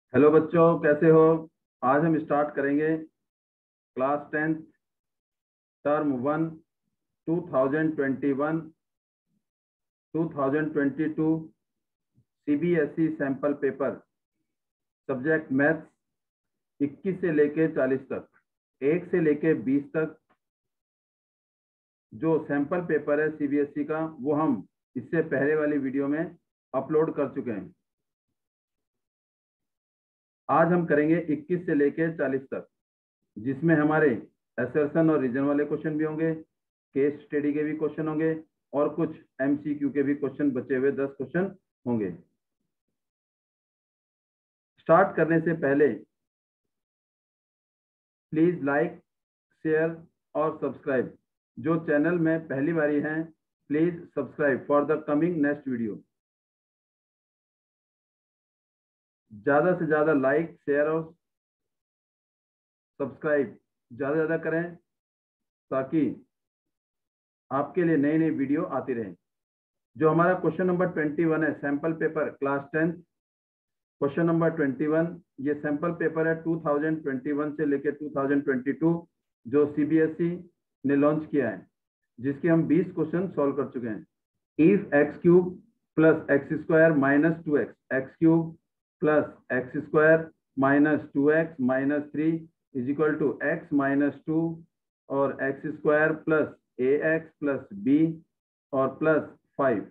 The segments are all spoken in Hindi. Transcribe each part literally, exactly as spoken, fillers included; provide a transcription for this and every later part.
हेलो बच्चों, कैसे हो। आज हम स्टार्ट करेंगे class tenth term one two thousand twenty one two thousand twenty two CBSE sample paper subject maths इक्कीस से लेके चालीस तक, एक से लेके बीस तक जो सैंपल पेपर है सीबीएसई का, वो हम इससे पहले वाली वीडियो में अपलोड कर चुके हैं। आज हम करेंगे इक्कीस से लेके चालीस तक, जिसमें हमारे असर्शन और रीजन वाले क्वेश्चन भी होंगे, केस स्टडी के भी क्वेश्चन होंगे और कुछ एमसीक्यू के भी क्वेश्चन बचे हुए दस क्वेश्चन होंगे। स्टार्ट करने से पहले प्लीज लाइक, शेयर और सब्सक्राइब। जो चैनल में पहली बारी हैं, please subscribe for the coming next video. ज्यादा से ज्यादा लाइक, शेयर और सब्सक्राइब ज्यादा ज्यादा करें ताकि आपके लिए नई नई वीडियो आती रहे। जो हमारा क्वेश्चन नंबर ट्वेंटी वन है, sample paper class tenth question number twenty one, ये सैंपल पेपर है टू थाउजेंड ट्वेंटी वन से लेकर टू थाउजेंड ट्वेंटी टू जो सीबीएसई ने लॉन्च किया है, जिसके हम बीस क्वेश्चन सॉल्व कर चुके हैं। If x cube plus x square minus two x, x cube plus x square minus two x minus three is equal to x minus two और x square plus a x plus b और प्लस फाइव।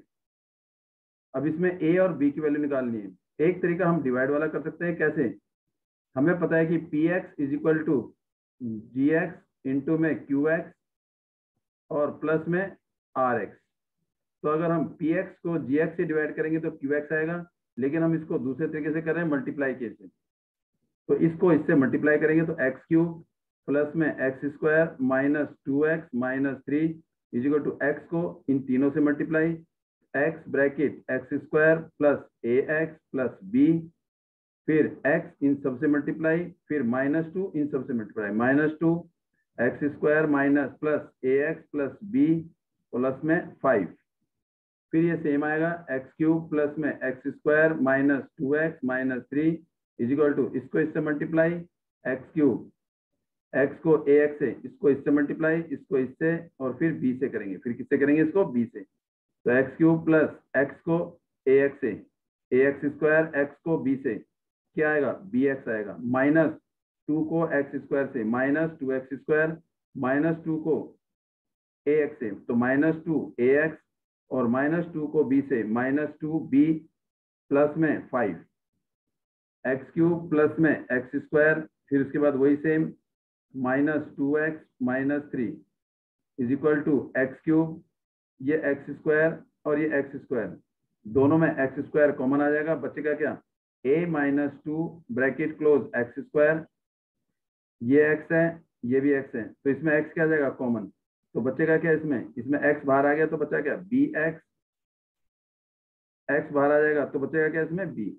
अब इसमें ए और बी की वैल्यू निकालनी है। एक तरीका हम डिवाइड वाला कर सकते हैं। कैसे? हमें पता है कि p x is equal to g x into में क्यू एक्स और प्लस में आर एक्स। तो अगर हम पी एक्स को जी एक्स से डिवाइड करेंगे तो क्यू एक्स आएगा, लेकिन हम इसको दूसरे तरीके से कर रहे हैं, मल्टीप्लाई के से। तो इसको इससे मल्टीप्लाई करेंगे तो एक्स क्यूब प्लस में x square minus two x minus three is equal to x को इन तीनों से multiply, x bracket x square plus a x plus b, फिर एक्स इन सबसे मल्टीप्लाई, फिर माइनस टू इन सबसे multiply, minus two x square minus plus a x plus b plus में फाइव। फिर ये सेम आएगा, एक्स क्यूब प्लस में x square minus two x minus three is equal to इसको इससे मल्टीप्लाई, एक्स क्यूब एक्स को ए एक्स से, इसको इससे मल्टीप्लाई, इसको इससे और फिर बी से करेंगे। फिर किससे करेंगे? इसको बी से। तो एक्स क्यूब प्लस एक्स को ए एक्स से, ए एक्स स्क्वायर एक्स को बी से, क्या आएगा? बी एक्स आएगा। माइनस टू को एक्स स्क्वायर से, minus two x square minus two को ए एक्स से, तो माइनस टू ए एक्स और माइनस टू को बी से, माइनस टू बी प्लस में फाइव, एक्स क्यूब प्लस में एक्स स्क्वायर, फिर उसके बाद वही same minus two x minus three is equal to x cube, ये एक्स स्क्वायर और ये एक्स स्क्वायर, दोनों में एक्स स्क्वायर कॉमन आ जाएगा, बचेगा क्या? A minus two bracket close x square, ये एक्स है ये भी एक्स है, तो इसमें एक्स क्या आ जाएगा? कॉमन। तो बचेगा क्या इसमें? इसमें एक्स बाहर आ गया तो बचा क्या? बी एक्स, एक्स बाहर आ जाएगा तो बचेगा क्या इसमें? बी।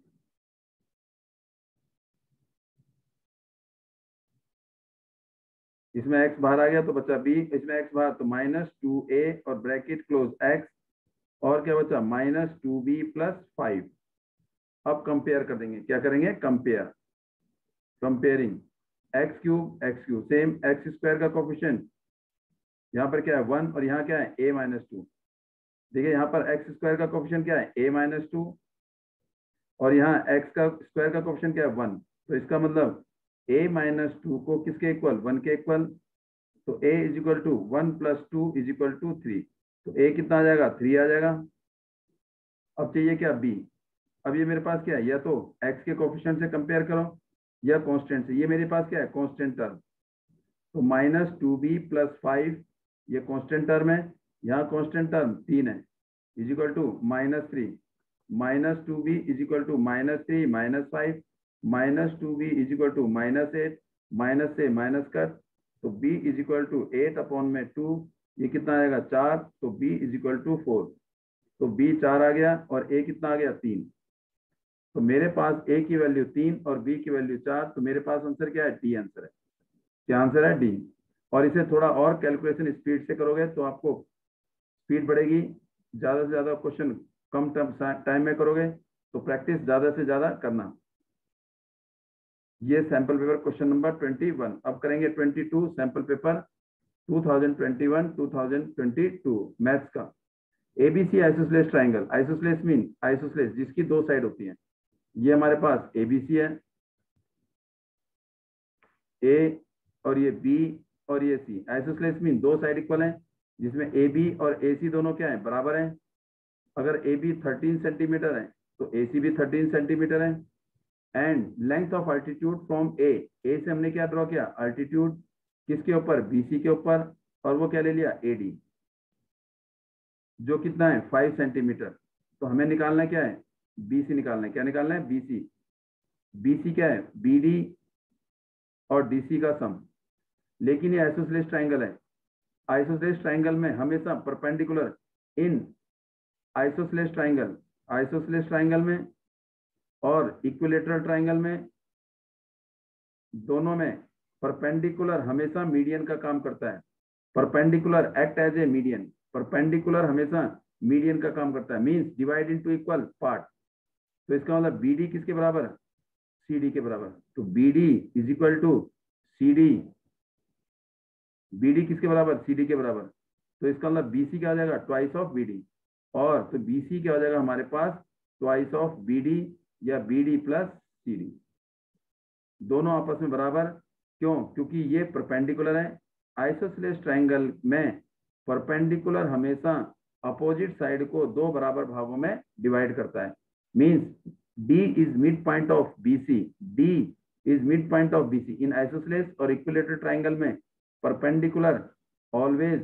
इसमें एक्स बाहर आ गया तो बचा बी, इसमें एक्स बाहर तो माइनस टू ए और ब्रैकेट क्लोज एक्स और क्या बचा? Minus two b plus five. अब कंपेयर कर देंगे। क्या करेंगे? Compare, comparing x cube x cube same, x square का कोफिशिएंट यहाँ पर क्या है? वन और यहाँ क्या है? A minus two. देखिए यहाँ पर एक्स स्क्वायर का कोफिशिएंट क्या है? ए माइनस टू और यहाँ एक्स का स्क्वायर का कोफिशिएंट क्या है? वन। तो इसका मतलब ए माइनस टू को किसके इक्वल? वन के इक्वल। तो a is equal to one plus two is equal to three, तो a कितना आ जाएगा? थ्री आ जाएगा। अब चाहिए क्या? b। अब ये मेरे पास क्या है? या तो x के कोफिशिएंट से कंपेयर करो या कांस्टेंट से। ये मेरे पास क्या है? Constant term. तो minus two b plus five ये कांस्टेंट टर्म है, यहाँ कांस्टेंट टर्म तीन है, is equal to minus three, minus two b is equal to minus three minus five, minus two b is equal to minus eight, minus से माइनस कर, तो b is equal to eight upon में टू, ये कितना आएगा? चार, तो b is equal to four. तो b चार आ गया और a कितना आ गया? तीन। तो मेरे पास a की वैल्यू तीन और b की वैल्यू चार, तो मेरे पास आंसर क्या है? डी आंसर है। क्या आंसर है? डी। और इसे थोड़ा और कैलकुलेशन स्पीड से करोगे तो आपको स्पीड बढ़ेगी, ज्यादा से ज्यादा क्वेश्चन कम टाइम में करोगे, तो प्रैक्टिस ज्यादा से ज्यादा करना। ये sample paper question number twenty one. अब करेंगे twenty two sample paper two thousand twenty one two thousand twenty two maths का। ABC isosceles triangle. Isosceles mean isosceles जिसकी दो साइड होती हैं। ये हमारे पास एबीसी है, ए और ये बी और ये सी। आइसोसेलेस मीन दो साइड इक्वल हैं जिसमें ए बी और ए सी दोनों क्या है, बराबर हैं। अगर ए बी थर्टीन सेंटीमीटर है तो ए सी भी थर्टीन सेंटीमीटर है। And length of altitude from A, A से हमने क्या ड्रॉ किया, अल्टीट्यूड किसके ऊपर, बीसी के ऊपर, और वो क्या ले लिया, एडी, जो कितना है फाइव सेंटीमीटर। तो हमें निकालना क्या है, बीसी निकालना है। क्या निकालना है, बीसी। बीसी क्या है, बीडी और डीसी का सम। लेकिन ये आइसोसेलेस ट्राइंगल है। आइसोसेलेस ट्राइंगल में हमेशा perpendicular in isosceles triangle isosceles triangle में और इक्विलेटरल ट्राइंगल में, दोनों में परपेंडिकुलर हमेशा मीडियन का काम करता है। Perpendicular act as a median. Perpendicular हमेशा मीडियन का काम करता है, means divide into equal part. तो इसका मतलब बीडी किसके बराबर, सीडी के बराबर। तो BD is equal to CD. BD किसके बराबर, सीडी के बराबर। तो इसका मतलब बीसी क्या हो जाएगा, ट्वाइस ऑफ बीडी। और तो बीसी क्या हो जाएगा हमारे पास, ट्वाइस ऑफ बीडी या बीडी प्लस सीडी। दोनों आपस में बराबर। क्यों, क्योंकि ये परपेंडिकुलर है। आइसोसेलेस ट्राइंगल में परपेंडिकुलर हमेशा अपोजिट साइड को दो बराबर भागों में डिवाइड करता है। Means D is midpoint of B C. D is midpoint of B C. In isosceles और equilateral triangle में perpendicular always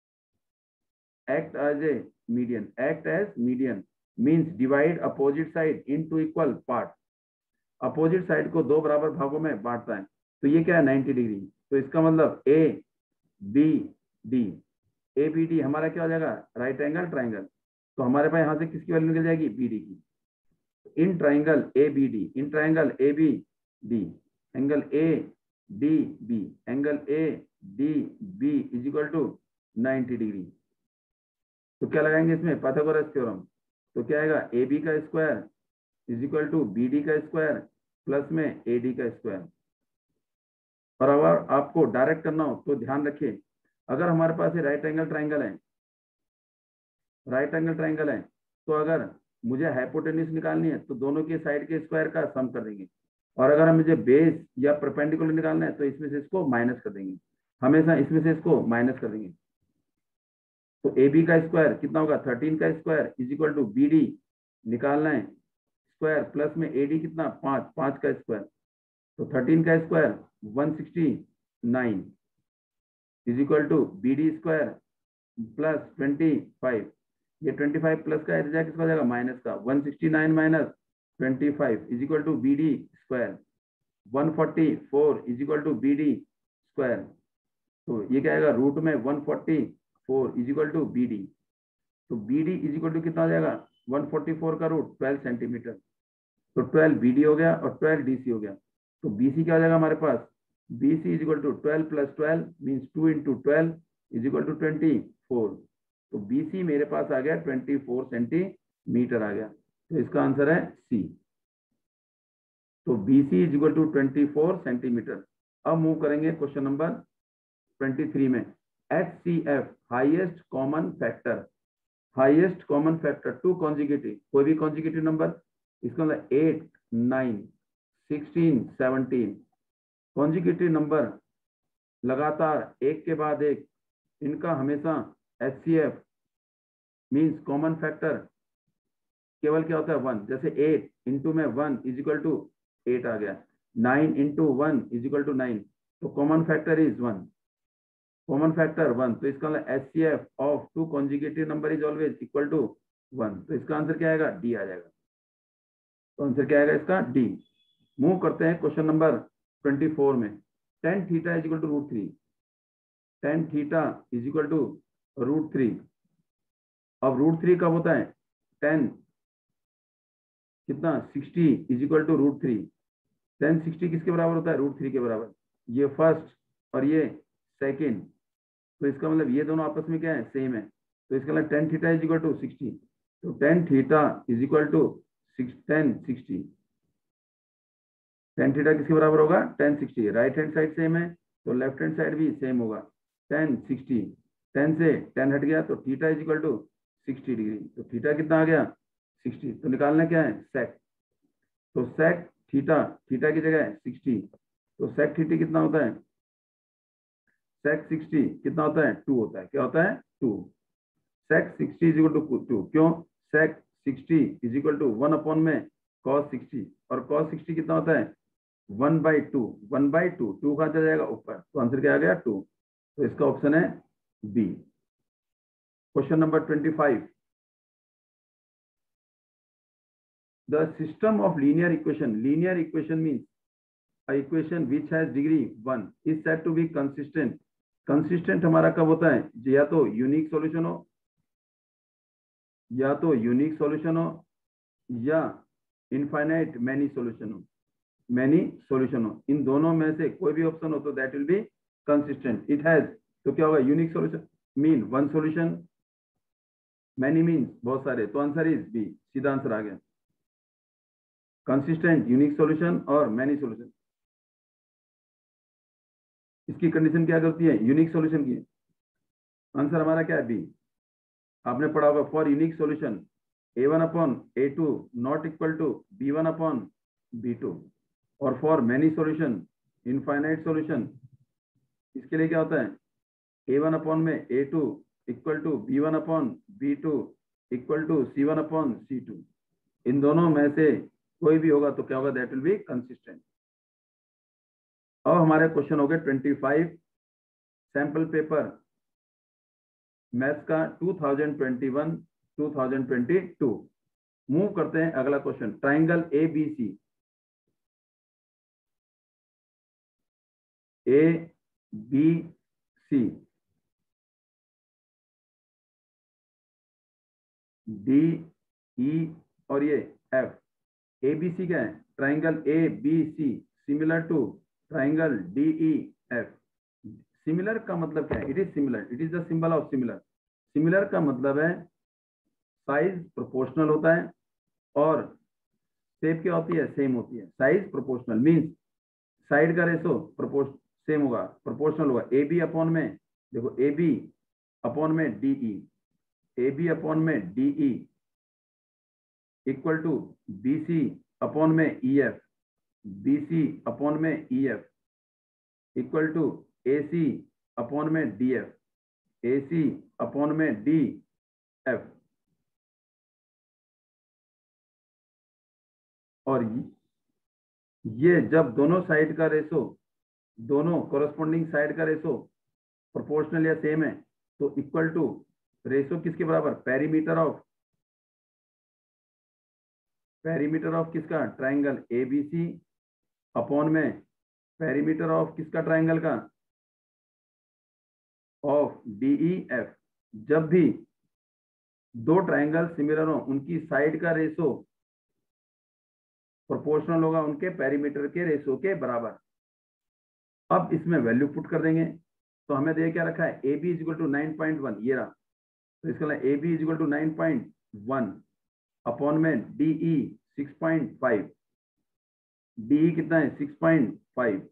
act as a median. Act as median means divide opposite side into equal part. Opposite side को दो बराबर भागों में बांटता है। तो ये क्या है, नाइंटी डिग्री। तो इसका मतलब A B D, A B D हमारा क्या हो जाएगा, राइट एंगल ट्राइंगल। तो हमारे पास यहां से किसकी वैल्यू निकल जाएगी, B D की। In triangle A B D, in triangle A B D, angle A D B, angle A D B is equal to ninety degree. तो क्या लगाएंगे इसमें, पाइथागोरस थ्योरम। तो क्या आएगा, ए बी का square is equal to B D का स्क्वायर प्लस में ए डी का स्क्वायर। और अगर आपको डायरेक्ट करना हो तो ध्यान रखिए, अगर हमारे पास ये राइट एंगल ट्राइंगल है, राइट एंगल ट्राइंगल है, तो अगर मुझे हाइपोटेन्यूज निकालनी है तो दोनों के साइड के स्क्वायर का सम कर देंगे। और अगर मुझे बेस या परपेंडिकुलर निकालना है तो इसमें से इसको माइनस कर देंगे। हमेशा इसमें से इसको माइनस कर देंगे। तो ए बी का स्क्वायर कितना होगा, थर्टीन का square is equal to B D निकालना है स्क्वायर प्लस में ए डी कितना, पांच, पांच का स्क्वायर। तो थर्टीन का square one sixty nine is equal to B D square plus twenty five. ये ट्वेंटी फाइव प्लस का एरिया किसका हो जाएगा, माइनस का। One sixty nine minus twenty five is equal to B D square. One forty four is equal to B D square. तो ये क्या आएगा, रूट में one forty four is equal to B D. तो B D is equal to कितना हो जाएगा, वन फोर्टी फोर का रूट ट्वेल्व सेंटीमीटर। तो ट्वेल्व बी डी हो गया और ट्वेल्व डी सी हो गया। तो बी सी क्या हो जाएगा हमारे पास, B C is equal to twelve plus twelve means two into twelve is equal to twenty four. तो B C मेरे पास आ गया चौबीस सेंटीमीटर आ गया। तो इसका आंसर है C। तो B C is equal to चौबीस सेंटीमीटर। अब मूव करेंगे क्वेश्चन नंबर तेईस में। H C F highest common factor, highest common factor two consecutive, कोई भी कॉन्जिक्यूटिव नंबर, इसका मतलब eight, nine, sixteen, seventeen consecutive number लगातार एक के बाद एक, इनका हमेशा H C F means common factor केवल क्या होता है, वन। जैसे एट इंटू में one is equal to eight आ गया, nine into one is equal to nine. तो common factor is one, common factor one. तो इसका मतलब H C F of two consecutive number is always equal to one. तो इसका आंसर क्या आएगा, डी आ जाएगा। तो आंसर क्या आएगा इसका, डी। मूव करते हैं क्वेश्चन नंबर चौबीस में। Tan theta is equal to root three, tan theta is equal to root three. अब रूट थ्री कब होता है, टेन कितना, sixty is equal to root three. Tan sixty किसके बराबर होता है, रूट थ्री के बराबर। ये फर्स्ट और ये सेकेंड। तो इसका मतलब ये दोनों आपस में क्या है, सेम है। तो इसका मतलब tan theta is equal to sixty. तो tan theta is equal to tan sixty. Tan theta किसके बराबर होगा, tan sixty. Right hand side same है तो लेफ्ट हैंड साइड भी सेम होगा, टेन सिक्सटी। टेन से टेन हट गया तो theta is equal to sixty degree. तो थीटा कितना आ गया, सिक्सटी। तो निकालना क्या है, सेक। तो सेक थीटा, थीटा की जगह सिक्सटी, तो सेक थीटा कितना होता है, सेक सिक्सटी कितना होता है, टू होता है। क्या होता है, two. Sec sixty is equal to two, क्यों, sec sixty is equal to one upon में कॉस सिक्सटी, और कॉस सिक्सटी कितना होता है, one by two. One by two, two कहाँ चला जाएगा ऊपर, तो आंसर क्या आ गया, टू। तो इसका ऑप्शन है B. Question number twenty five, the system of linear equation, linear equation means a equation which has degree one is said to be consistent। consistent हमारा कब होता है, या तो यूनिक सॉल्यूशन हो, या तो यूनिक सॉल्यूशन हो, या इनफाइनाइट मैनी सॉल्यूशन हो, मैनी सॉल्यूशन हो। इन दोनों में से कोई भी ऑप्शन हो तो that will be consistent. It has, तो क्या होगा, unique solution mean one solution, many means बहुत सारे, तो आंसर इज बी, सीधा आंसर आ गया। कंसिस्टेंट, यूनिक सॉल्यूशन और मैनी सॉल्यूशन, इसकी कंडीशन क्या करती है, यूनिक सॉल्यूशन की। आंसर हमारा क्या है, बी। आपने पढ़ा होगा for unique solution A one upon A two not equal to B one upon B two, और for many solution infinite solution, इसके लिए क्या होता है, ए वन अपॉन में A two equal to B one upon B two equal to C one upon C two. इन दोनों में से कोई भी होगा तो क्या होगा, दैट विल बी कंसिस्टेंट। अब हमारे क्वेश्चन हो गए twenty five, sample paper maths का two thousand twenty one two thousand twenty two. Move करते हैं अगला question, triangle A B C, A B C D E और ये एफ। ए बी सी क्या है, triangle A B C similar to triangle D E F. Similar का मतलब क्या है, it is similar, it is the symbol of similar. Similar का मतलब है साइज प्रोपोर्शनल होता है और शेप क्या होती है, सेम होती है। साइज प्रोपोर्शनल मींस साइड का रेशो प्रोपोर्श सेम होगा, प्रोपोर्शनल होगा। ए बी अपॉन में, देखो ए बी अपॉन में D E, A B upon में D E equal to B C upon में E F, B C upon में E F equal to A C upon में D F, A C upon में डी एफ। और ये जब दोनों साइड का रेशो, दोनों कोरस्पॉन्डिंग साइड का रेशो प्रोपोर्शनल या सेम है तो इक्वल टू रेशो किसके बराबर, पेरीमीटर ऑफ, पेरीमीटर ऑफ किसका, triangle A B C upon में पेरीमीटर ऑफ किसका, ट्राइंगल का, ऑफ डी ई एफ। जब भी दो ट्राइंगल सिमिलर हो उनकी साइड का रेशो प्रोपोर्शनल होगा उनके पेरीमीटर के रेशो के बराबर। अब इसमें वैल्यू पुट कर देंगे तो हमें दे क्या रखा है, A B is equal to nine point one, ये रहा। तो इसका A B is equal to nine point one upon में D E six point five, D E कितना है, six point five.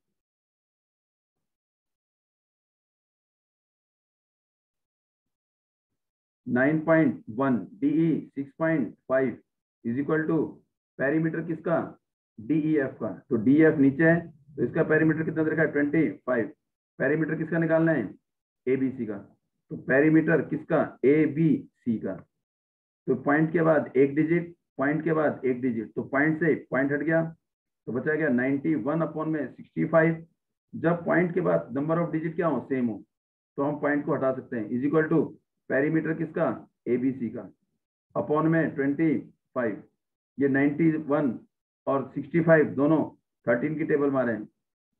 Nine point one D E six point five is equal to perimeter किसका, डी ई एफ का। तो डी एफ नीचे है तो इसका पेरीमीटर कितना रखा है, ट्वेंटी फाइव। पेरीमीटर किसका निकालना है, ए बी सी का। तो पेरीमीटर किसका, ए बी सी का। तो पॉइंट के बाद एक डिजिट, पॉइंट के बाद एक डिजिट, तो पॉइंट से पॉइंट हट गया तो बचा गया नाइन्टी वन अपॉन में सिक्सटी फाइव। जब पॉइंट के बाद नंबर ऑफ डिजिट क्या हो, सेम हो, तो हम पॉइंट को हटा सकते हैं। इज इक्वल टू पेरीमीटर किसका, ए बी सी का अपॉन में ट्वेंटी फाइव। ये नाइन्टी वन और सिक्सटी फाइव दोनों थर्टीन की टेबल मारे हैं,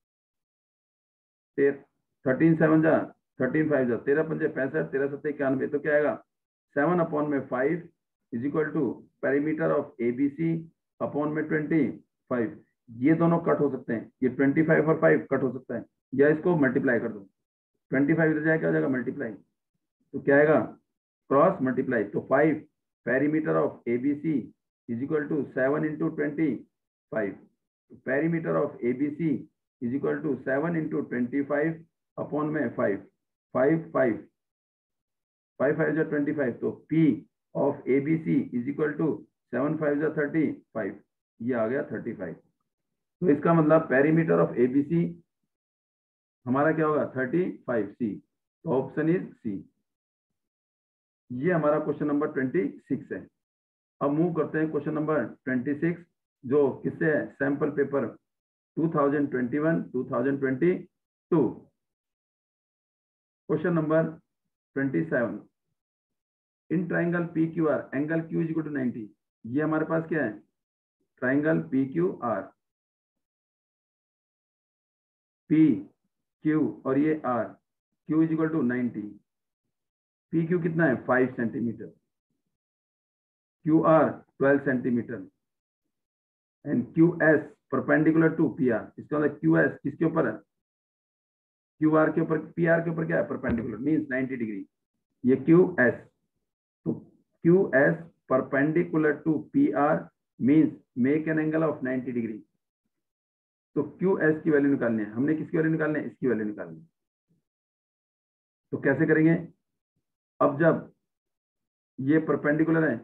थर्टीन सेवन जा थर्टीन फाइव जा तेरह पंजे पैंसठ, तेरह सत्ते इक्यानवे। तो क्या आएगा, सेवन अपॉन में five is equal to perimeter of A B C upon में ट्वेंटी फाइव। ये दोनों कट हो सकते हैं, ये ट्वेंटी फाइव और फाइव कट हो सकता है, या इसको मल्टीप्लाई कर दो, ट्वेंटी फाइव इधर जाए क्या हो जाएगा, मल्टीप्लाई। तो क्या आएगा, क्रॉस मल्टीप्लाई। तो five perimeter of A B C is equal to seven into twenty five. Perimeter of ABC is equal to seven into twenty five upon में five, five five five five जो ट्वेंटी फाइव, तो P of ABC is equal to seven five जो थर्टी फाइव, ये आ गया थर्टी फाइव। तो इसका मतलब पेरीमीटर ऑफ एबीसी हमारा क्या होगा, थर्टी फाइव सी। तो ऑप्शन इज सी। ये हमारा क्वेश्चन नंबर ट्वेंटी सिक्स है। अब मूव करते हैं क्वेश्चन नंबर ट्वेंटी सिक्स, जो किससे है, sample paper two thousand twenty one two thousand twenty two. Question number twenty seven, in triangle P Q R angle Q is equal to ninety. ये हमारे पास क्या है, triangle P Q R, P Q और ये R, Q is equal to ninety. P Q कितना है, five centimetre, Q R twelve centimetre, and Q S perpendicular to P R. इसका मतलब क्यू एस किसके ऊपर है, क्यू आर के ऊपर, पी आर के ऊपर क्या है, परपेंडिकुलर, मीन्स नाइंटी डिग्री। ये क्यू एस, तो Q S perpendicular to P R means make an angle of ninety degree. तो क्यू एस की वैल्यू निकालनी है, हमने किसकी वैल्यू निकालनी है, इसकी वैल्यू निकालनी है। तो कैसे करेंगे, अब जब ये परपेंडिकुलर है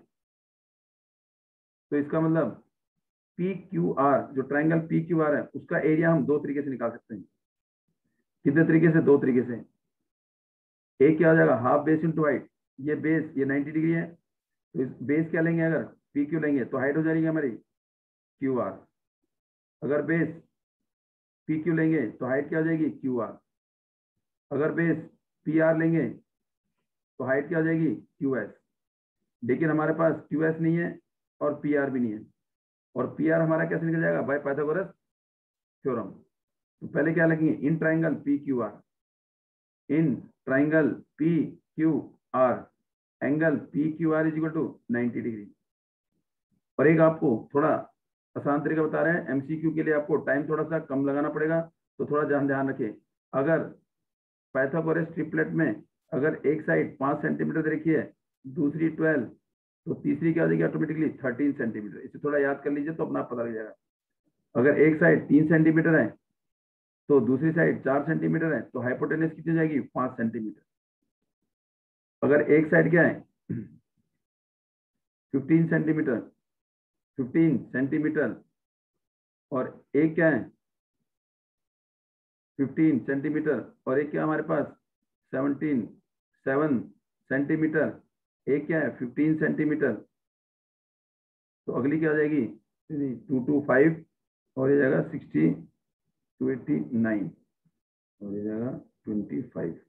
तो इसका मतलब पी क्यू आर, जो ट्राइंगल पी क्यू आर है, उसका एरिया हम दो तरीके से निकाल सकते हैं। कितने तरीके से, दो तरीके से। एक क्या हो जाएगा, हाफ बेस इंटू हाइट। ये बेस, ये नाइंटी डिग्री है, तो इस बेस क्या लेंगे, अगर पी क्यू लेंगे तो हाइट हो जाएगी हमारी क्यू आर। अगर बेस पी क्यू लेंगे तो हाइट क्या हो जाएगी, क्यू आर। अगर बेस पी आर लेंगे तो हाइट क्या हो जाएगी, क्यू एस। लेकिन हमारे पास क्यू एस नहीं है और पी आर भी नहीं है, और पी आर हमारा कैसे निकल जाएगा, बाय पाइथागोरस थ्योरम। तो पहले क्या लिखेंगे, in triangle P Q R, in triangle P Q R angle P Q R is equal to ninety degree. और एक आपको थोड़ा आसान तरीका बता रहे हैं, एमसीक्यू के लिए आपको टाइम थोड़ा सा कम लगाना पड़ेगा, तो थोड़ा ध्यान ध्यान रखें। अगर पाइथागोरस ट्रिपलेट में अगर एक साइड पांच सेंटीमीटर दे रखी है, दूसरी ट्वेल्व, तो तीसरी क्या हो जाएगी ऑटोमेटिकली थर्टीन सेंटीमीटर। इसे थोड़ा याद कर लीजिए तो अपना पता लग जाएगा। अगर एक साइड तीन सेंटीमीटर है तो दूसरी साइड चार सेंटीमीटर है, तो हाइपोटेनस कितनी जाएगी, पांच सेंटीमीटर। अगर एक साइड क्या है फिफ्टीन सेंटीमीटर, फिफ्टीन सेंटीमीटर, और एक क्या है फिफ्टीन सेंटीमीटर, और एक क्या हमारे पास सेवनटीन सेवन सेंटीमीटर, एक क्या है फिफ्टीन सेंटीमीटर, तो अगली क्या आ जाएगी टू टू फाइव, और ये जाएगा सिक्सटी टू एट्टी नाइन, और ये जाएगा twenty five.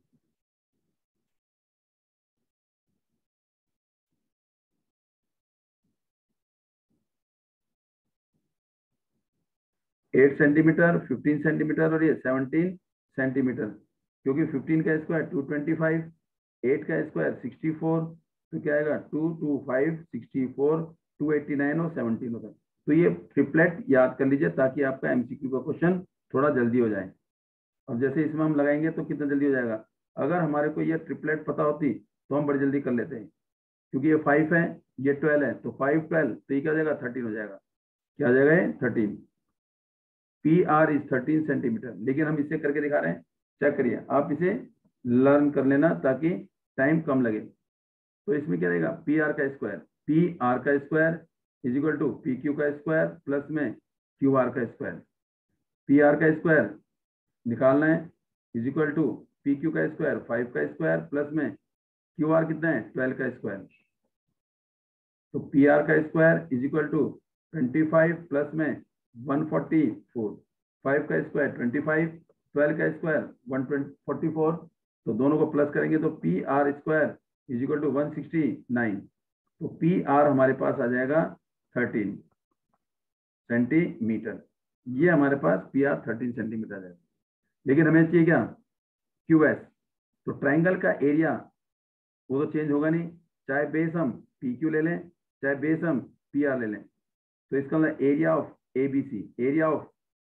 Eight centimetre, fifteen centimetre, और ये सेवनटीन सेंटीमीटर, क्योंकि फिफ्टीन का square two twenty five, eight का स्क्वायर सिक्सटी फोर, तो क्या आएगा two two five sixty four two eighty nine और सेवनटीन होगा। तो ये ट्रिपलेट याद कर लीजिए ताकि आपका एमसीक्यू का क्वेश्चन थोड़ा जल्दी हो जाए। अब जैसे इसमें हम लगाएंगे तो कितना जल्दी हो जाएगा, अगर हमारे को ये ट्रिपलेट पता होती तो हम बड़ी जल्दी कर लेते हैं, क्योंकि ये फाइव है, ये ट्वेल्व है, तो फाइव ट्वेल्व, तो ये क्या हो जाएगा, थर्टीन हो जाएगा। क्या हो जाएगा, thirteen. P R is thirteen centimetre, लेकिन हम इसे करके दिखा रहे हैं, चेक करिए, आप इसे लर्न कर लेना ताकि टाइम कम लगे। तो इसमें क्या रहेगा, पी आर का स्क्वायर, पी आर का square is equal to P Q का स्क्वायर प्लस में क्यू आर का स्क्वायर। पी आर का स्क्वायर निकालना है, is equal to P Q का स्क्वायर फाइव का स्क्वायर प्लस में क्यू आर कितना है, ट्वेल्व का स्क्वायर। तो पी आर का square is equal to twenty five plus में वन फोर्टी फोर, फाइव का स्क्वायर ट्वेंटी फाइव, ट्वेल्व का स्क्वायर वन फोर्टी फोर, तो दोनों को प्लस करेंगे तो P R square is equal to one sixty nine. तो पी आर हमारे पास आ जाएगा थर्टीन सेंटीमीटर। ये हमारे पास पी आर थर्टीन सेंटीमीटर आ जाएगा। लेकिन हमें चाहिए क्या, क्यू एस। तो ट्राइंगल का एरिया वो तो चेंज होगा नहीं, चाहे बेस हम पी क्यू ले लें चाहे बेस हम पी आर ले लें। तो इसका मतलब area of A B C, area of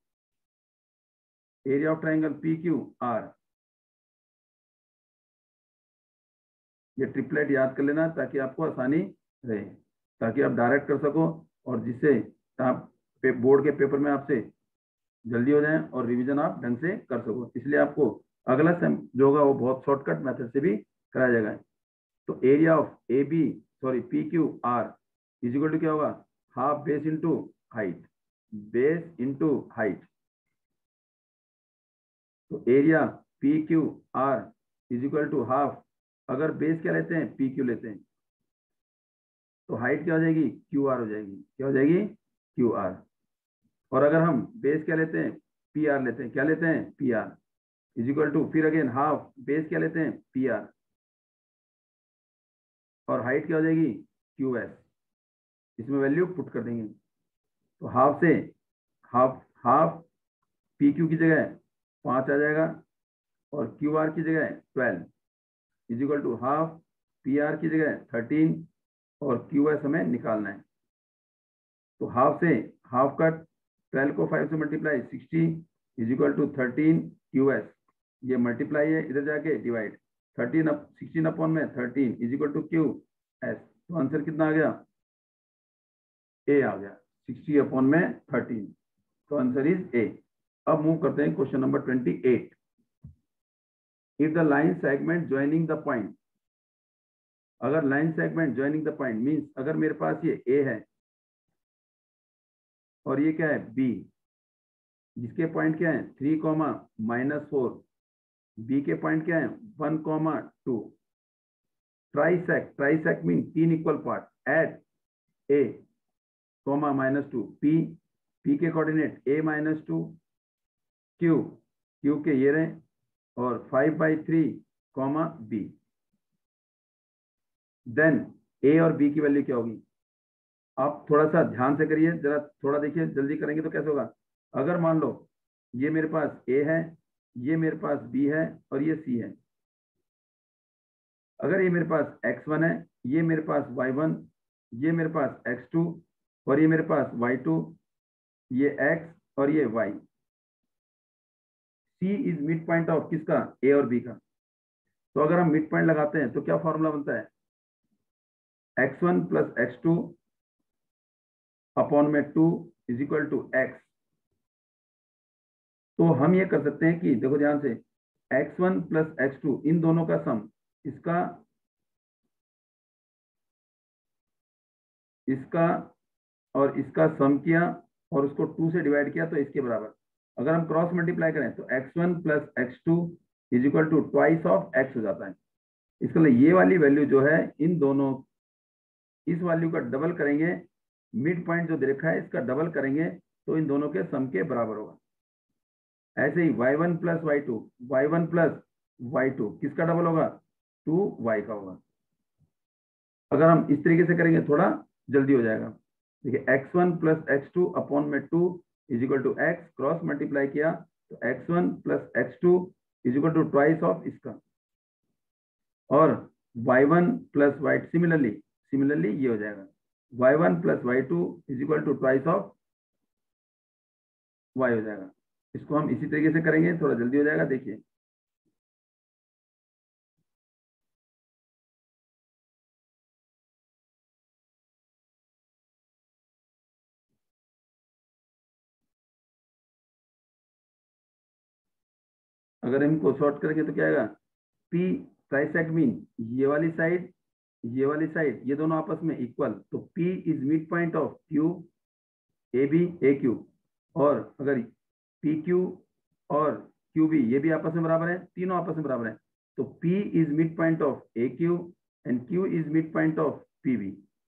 area of triangle P Q R, ये ट्रिपलेट याद कर लेना ताकि आपको आसानी रहे, ताकि आप डायरेक्ट कर सको, और जिससे आप बोर्ड के पेपर में आपसे जल्दी हो जाए और रिवीजन आप ढंग से कर सको, इसलिए आपको अगला सेम जो होगा वो बहुत शॉर्टकट मेथड से भी कराया जाएगा। तो area of A B sorry P Q R is equal to क्या होगा, half base into height, base into height. तो area P Q R is equal to half, अगर बेस क्या लेते हैं, पी क्यू लेते हैं, तो हाइट क्या हो जाएगी, क्यू आर हो जाएगी, क्या हो जाएगी, क्यू आर। और अगर हम बेस क्या लेते हैं, पी आर लेते हैं, क्या लेते हैं, P R is equal to, फिर अगेन हाफ बेस क्या लेते हैं, पी आर, और हाइट क्या हो जाएगी, क्यू एस। इसमें वैल्यू पुट कर देंगे, तो हाफ से हाफ हाफ पी क्यू की जगह पाँच आ जाएगा और क्यू आर की जगह twelve is equal to half P R की जगह थर्टीन और क्यू एस हमें निकालना है। तो हाफ से हाफ का ट्वेल्व को फाइव से multiply sixty is equal to thirteen Q S, ये मल्टीप्लाई है, इधर जाके divide, thirteen up sixteen upon में thirteen is equal to Q S. तो आंसर कितना आ गया, ए आ गया, सिक्सटी अपॉन में थर्टीन, तो आंसर इज ए। अब मूव करते हैं question number twenty eight. If the line segment joining the point, अगर line segment joining the point means अगर मेरे पास ये ए है और ये क्या है बी, जिसके पॉइंट क्या है three comma minus four, B के पॉइंट क्या है one comma two, trisect, trisect mean तीन equal part at A comma minus two, P, P के coordinate A minus two, Q, Q के ये रहे, और five by three comma B. Then A और बी की वैल्यू क्या होगी, आप थोड़ा सा ध्यान से करिए, जरा थोड़ा देखिए, जल्दी करेंगे तो कैसे होगा। अगर मान लो ये मेरे पास ए है, ये मेरे पास बी है और ये सी है, अगर ये मेरे पास एक्स वन है, ये मेरे पास वाई वन, ये मेरे पास एक्स टू और ये मेरे पास वाई टू, ये एक्स और ये Y, C is mid point of किसका, ए और बी का। तो अगर हम मिड पॉइंट लगाते हैं तो क्या फॉर्मूला बनता है, X one plus X two upon में two is equal to X. तो हम ये कर सकते हैं कि देखो ध्यान से, X one plus X two इन दोनों का सम, इसका इसका और इसका सम किया और उसको टू से डिवाइड किया तो इसके बराबर। अगर हम क्रॉस मल्टीप्लाई करें तो X one plus X two is equal to twice of X हो जाता है। इसके लिए ये वाली वैल्यू जो है इन दोनों, इस वैल्यू का डबल करेंगे, मिड पॉइंट जो दे रखा है इसका डबल करेंगे तो इन दोनों के सम के बराबर होगा। ऐसे ही Y one plus Y two, Y one plus Y two किसका डबल होगा, टू वाई का होगा। अगर हम इस तरीके से करेंगे थोड़ा जल्दी हो जाएगा। देखिए X one plus X two upon में two is equal to X, cross multiply किया तो X one plus X two is equal to twice of इसका, और Y one plus Y similarly similarly ये हो जाएगा Y one plus Y two is equal to twice of Y हो जाएगा। इसको हम इसी तरीके से करेंगे, थोड़ा जल्दी हो जाएगा। देखिए अगर इनको शॉर्ट करेंगे तो क्या आएगा, पी ट्राइसेक्ट मीन ये वाली साइड ये वाली साइड ये दोनों आपस में इक्वल, तो P is mid point of Q A B A Q, और अगर पी क्यू और क्यू बी ये भी आपस में बराबर है, तीनों आपस में बराबर है, तो P is mid point of A Q and Q is mid point of P B.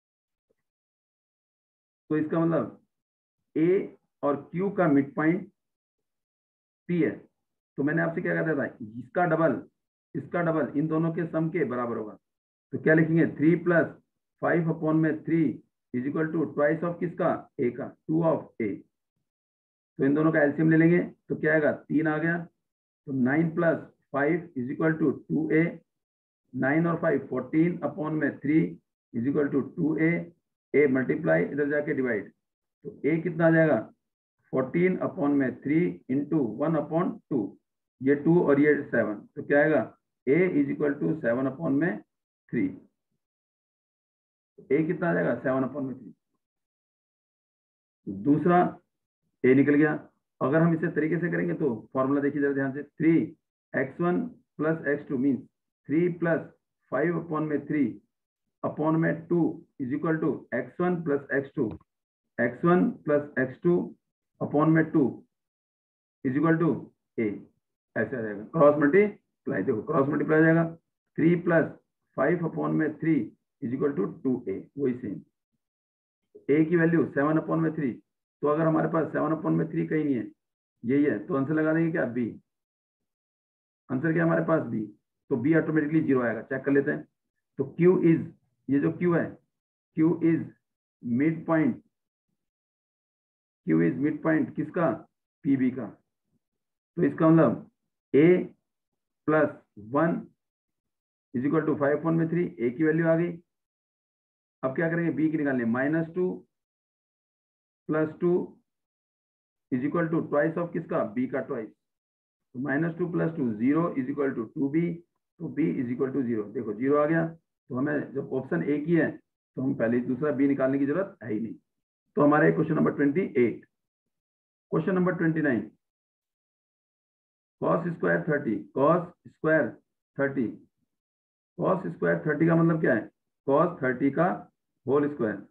तो इसका मतलब A और Q का मिड पॉइंट P है, तो मैंने आपसे क्या कहता था, इसका डबल इसका डबल इन दोनों के सम के बराबर होगा। तो क्या लिखेंगे, थ्री प्लस फाइव अपॉन में three is equal to twice of किसका, ए का, टू ऑफ ए। तो इन दोनों का एलसीएम ले लेंगे तो क्या आएगा, तीन आ गया, तो nine plus five is equal to two A, nine और फाइव फोर्टीन अपॉन में three is equal to two A, A multiply इधर जाके डिवाइड, तो ए कितना आ जाएगा, फोर्टीन अपॉन में three into one upon two, ये टू और ये सेवन, तो क्या आएगा, A is equal to seven upon में थ्री, ए कितना आ जाएगा, सेवन अपॉन में थ्री। दूसरा ए निकल गया। अगर हम इसे तरीके से करेंगे तो फॉर्मूला देखिए जरा ध्यान से, three X one plus X two means three plus five upon में थ्री अपॉन में two is equal to X one plus X two, X one plus X two upon में two is equal to A, ऐसे आ जाएगा। क्रॉस मल्टीप्लाई, देखो क्रॉस मल्टीप्लाई आ जाएगा, थ्री प्लस फाइव अपॉन में three is equal to two A, वही सेम। ए की वैल्यू सेवन अपॉन में थ्री, तो अगर हमारे पास सेवन अपॉन में थ्री कहीं नहीं है, यही है, तो आंसर लगा देंगे क्या, बी। आंसर क्या हमारे पास, बी। तो बी ऑटोमेटिकली जीरो आएगा। चेक कर लेते हैं। तो क्यू इज, ये जो क्यू है, Q is mid point, Q is mid point किसका, पीबी का। तो इसका मतलब A plus one is equal to five upon में थ्री, ए की वैल्यू आ गई। अब क्या करेंगे, बी की निकालने, minus two plus two is equal to twice of किसका, बी का ट्वाइस। तो minus two plus two zero is equal to two B, तो B is equal to zero. देखो जीरो आ गया, तो हमें जब ऑप्शन ए की है तो हम पहले दूसरा बी निकालने की जरूरत है ही नहीं। तो हमारे question number twenty eight. Question number twenty nine, cos square thirty, cos square thirty, cos square thirty का मतलब क्या है, कॉस थर्टी का होल स्क्वायर।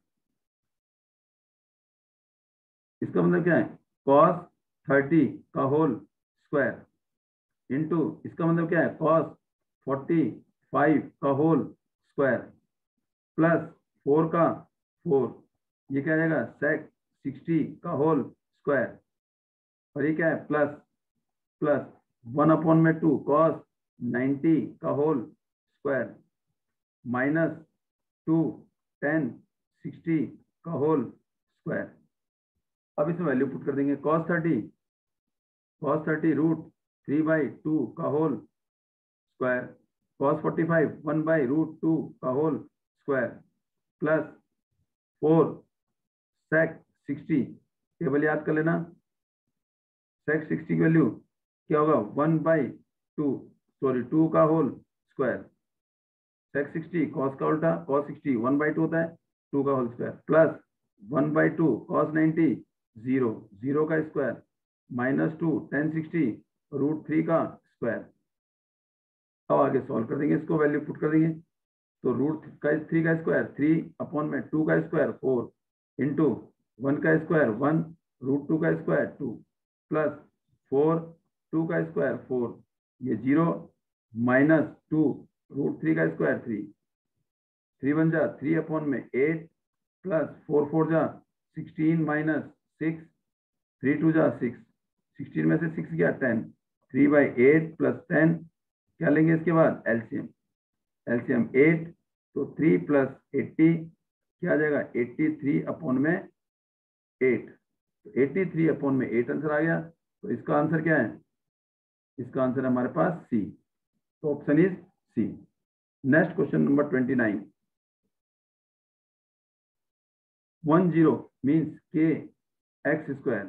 इसका मतलब क्या है, कॉस थर्टी का होल स्क्वायर इंटू, इसका मतलब क्या है, कॉस फोर्टी फाइव का होल स्क्वायर प्लस फोर का फोर, ये क्या आ जाएगा, सेक सिक्सटी का होल स्क्वायर, और ये क्या है, प्लस प्लस वन अपॉन में टू कॉस नाइन्टी का whole square minus two tan sixty का होल स्क्वायर। अब इसमें वैल्यू पुट कर देंगे, cos thirty, cos thirty root three by two का whole square, cos forty five one by root two का whole square plus four sec sixty, table याद कर लेना, सेक सिक्सटी की वैल्यू क्या होगा, one by two, sorry two का whole square, sec sixty cos का उल्टा, cos sixty one by two होता है, टू का whole square plus one by two cos ninety zero, zero का square minus two tan sixty root three का स्क्वायर। अब आगे सॉल्व कर देंगे, इसको वैल्यू पुट कर देंगे। तो रूट का थ्री का स्क्वायर थ्री अपॉन में टू का स्क्वायर फोर इंटू वन का स्क्वायर वन रूट टू का square two plus four two का स्क्वायर फोर, ये zero minus two root three का स्क्वायर थ्री, थ्री वन जा थ्री अपॉन में एट प्लस फोर फोर जा sixteen minus six, three two जा सिक्स, सिक्सटीन में से सिक्स गया ten, three by eight plus ten, क्या लेंगे इसके बाद एलसीएम, एलसीएम एट, तो थ्री प्लस एट्टी क्या आ जाएगा, एट्टी थ्री अपॉन में एट, तो एट्टी थ्री अपॉन में एट आंसर आ गया। तो इसका आंसर क्या है, इसका आंसर हमारे पास सी, तो option is C. Next question number twenty nine, one zero means K X square,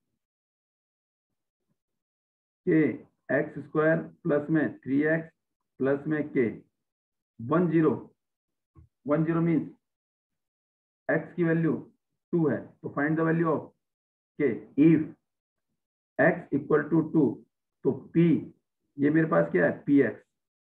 K X square plus में थ्री एक्स प्लस में K, one zero, one zero means X की वैल्यू टू है, तो find the value of K if X equal to two, तो पी, ये मेरे पास क्या है, पी एक्स,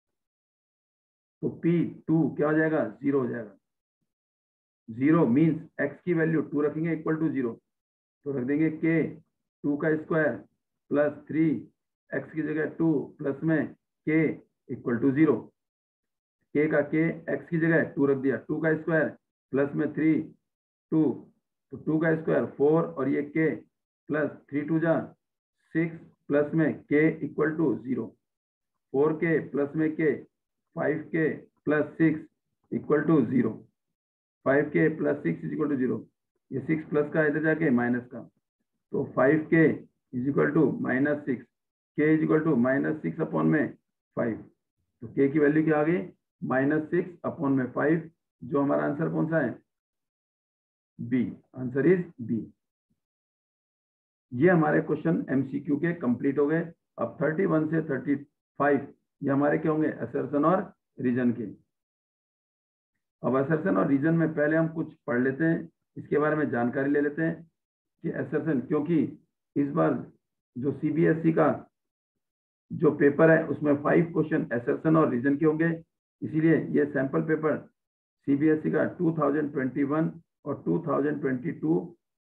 तो पी टू क्या हो जाएगा, जीरो हो जाएगा। जीरो मीन्स एक्स की वैल्यू टू रखेंगे इक्वल टू जीरो, तो रख देंगे के टू का स्क्वायर प्लस थ्री एक्स की जगह टू प्लस में के इक्वल टू जीरो, के का के एक्स की जगह टू रख दिया, टू का स्क्वायर प्लस में थ्री टू, तो टू का स्क्वायर फोर और ये के प्लस थ्री टू जा सिक्स प्लस में K equal to zero, four K plus में K five K plus six equal to zero, five K plus six is equal to zero, ये सिक्स प्लस का इधर जाके माइनस का, तो five K is equal to minus six, K is equal to minus six upon में फाइव, तो के की वैल्यू क्या आ गई, माइनस सिक्स अपॉन में फाइव, जो हमारा आंसर कौन सा है, बी, आंसर इज बी। ये हमारे क्वेश्चन एमसीक्यू के कंप्लीट हो गए। अब थर्टी वन से थर्टी फाइव ये हमारे क्या होंगे, असर्शन और रीजन के। अब असर्शन और रीजन में पहले हम कुछ पढ़ लेते हैं, इसके बारे में जानकारी ले लेते हैं। कि असर्शन, क्योंकि इस बार जो सीबीएसई का जो पेपर है उसमें फाइव क्वेश्चन असर्शन और रीजन के होंगे, इसीलिए ये सैंपल पेपर सीबीएसई का टू थाउजेंड ट्वेंटी वन और टू थाउजेंड ट्वेंटी टू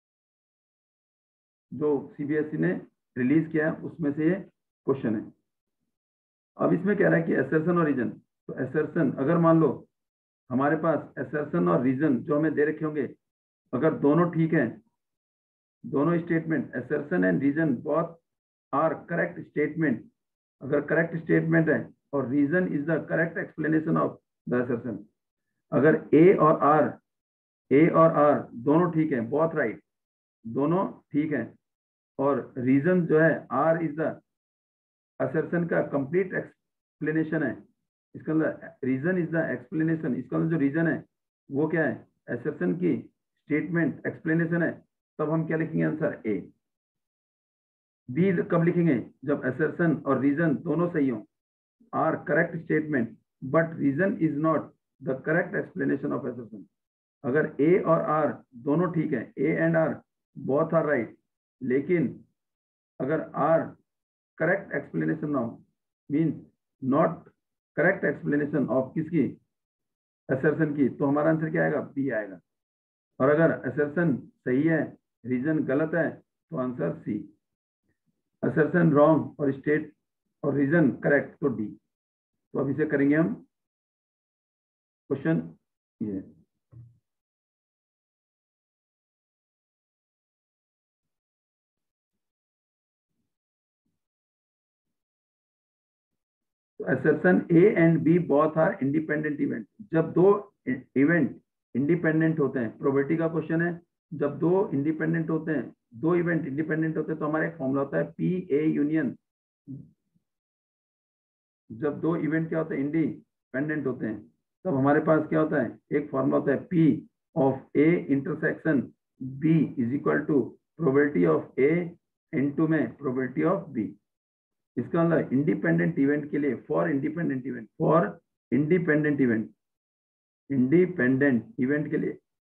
जो सीबीएसई ने रिलीज किया है उसमें से ये क्वेश्चन है। अब इसमें कह रहा है कि असर्शन और रीजन, तो असर्शन अगर मान लो हमारे पास असर्शन और रीजन जो हमें दे रखे होंगे, अगर दोनों ठीक हैं, दोनों statement assertion and reason both are correct statement, अगर करेक्ट स्टेटमेंट है और reason is the correct explanation of the assertion, अगर ए और आर ए और आर दोनों ठीक हैं, बोथ राइट, दोनों ठीक हैं, और रीजन जो है आर इज द असर्शन का कंप्लीट एक्सप्लेनेशन है, इसका मतलब रीजन इज द एक्सप्लेनेशन, इसका मतलब जो रीजन है वो क्या है, असर्शन की स्टेटमेंट एक्सप्लेनेशन है, तब हम क्या लिखेंगे आंसर ए। बी कब लिखेंगे, जब असर्शन और रीजन दोनों सही हो, are correct statement but reason is not the correct explanation of assertion, अगर ए और आर दोनों ठीक है, A and R both are right, लेकिन अगर आर करेक्ट एक्सप्लेनेशन ना हो, means not correct explanation of किसकी, असर्शन की, तो हमारा आंसर क्या आएगा, बी आएगा। और अगर असर्शन सही है, रीजन गलत है, तो आंसर सी। असर्शन रॉन्ग और स्टेट और रीजन करेक्ट, तो डी। तो अब इसे करेंगे हम क्वेश्चन ये, assertion A and B both are independent event, जब दो इवेंट इंडिपेंडेंट होते हैं, प्रोबेबिलिटी का क्वेश्चन है, जब दो इंडिपेंडेंट होते हैं, दो इवेंट इंडिपेंडेंट होते हैं, तो हमारा एक फॉर्मूला होता है पी ए यूनियन, जब दो इवेंट क्या होते हैं, इंडिपेंडेंट होते हैं, तब हमारे पास क्या होता है, एक फॉर्मूला होता है P of A intersection B is equal to probability of A into में प्रोबेबिलिटी ऑफ बी। इसका मतलब इंडिपेंडेंट इवेंट के लिए, for independent event, for independent event independent event के लिए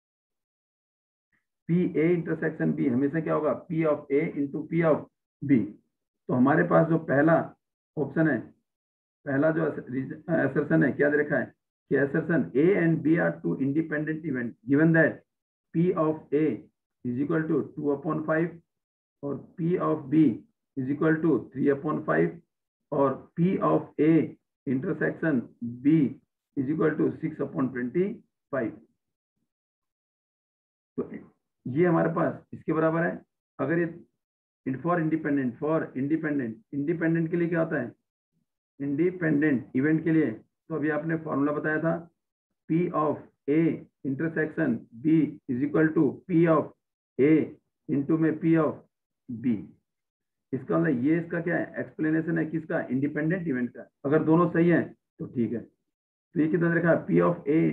पी ए इंटरसेक्शन बी हमेशा क्या होगा, P of A into P of B. तो हमारे पास जो पहला ऑप्शन है, पहला जो असर्शन है, क्या दे रखा है कि assertion A and B are two independent event given that P of A is equal to two upon five और P of B is equal to three upon five और P of A intersection B is equal to six upon twenty five. तो ये हमारे पास इसके बराबर है। अगर ये for independent, for independent independent के लिए क्या होता है, इंडिपेंडेंट इवेंट के लिए, तो अभी आपने फॉर्मूला बताया था P of A intersection B is equal to P of A into में पी ऑफ बी। इसका मतलब ये इसका क्या है, एक्सप्लेनेशन है किसका, इंडिपेंडेंट इवेंट का। अगर दोनों सही हैं तो ठीक है। तो ये कितना देखा, P of A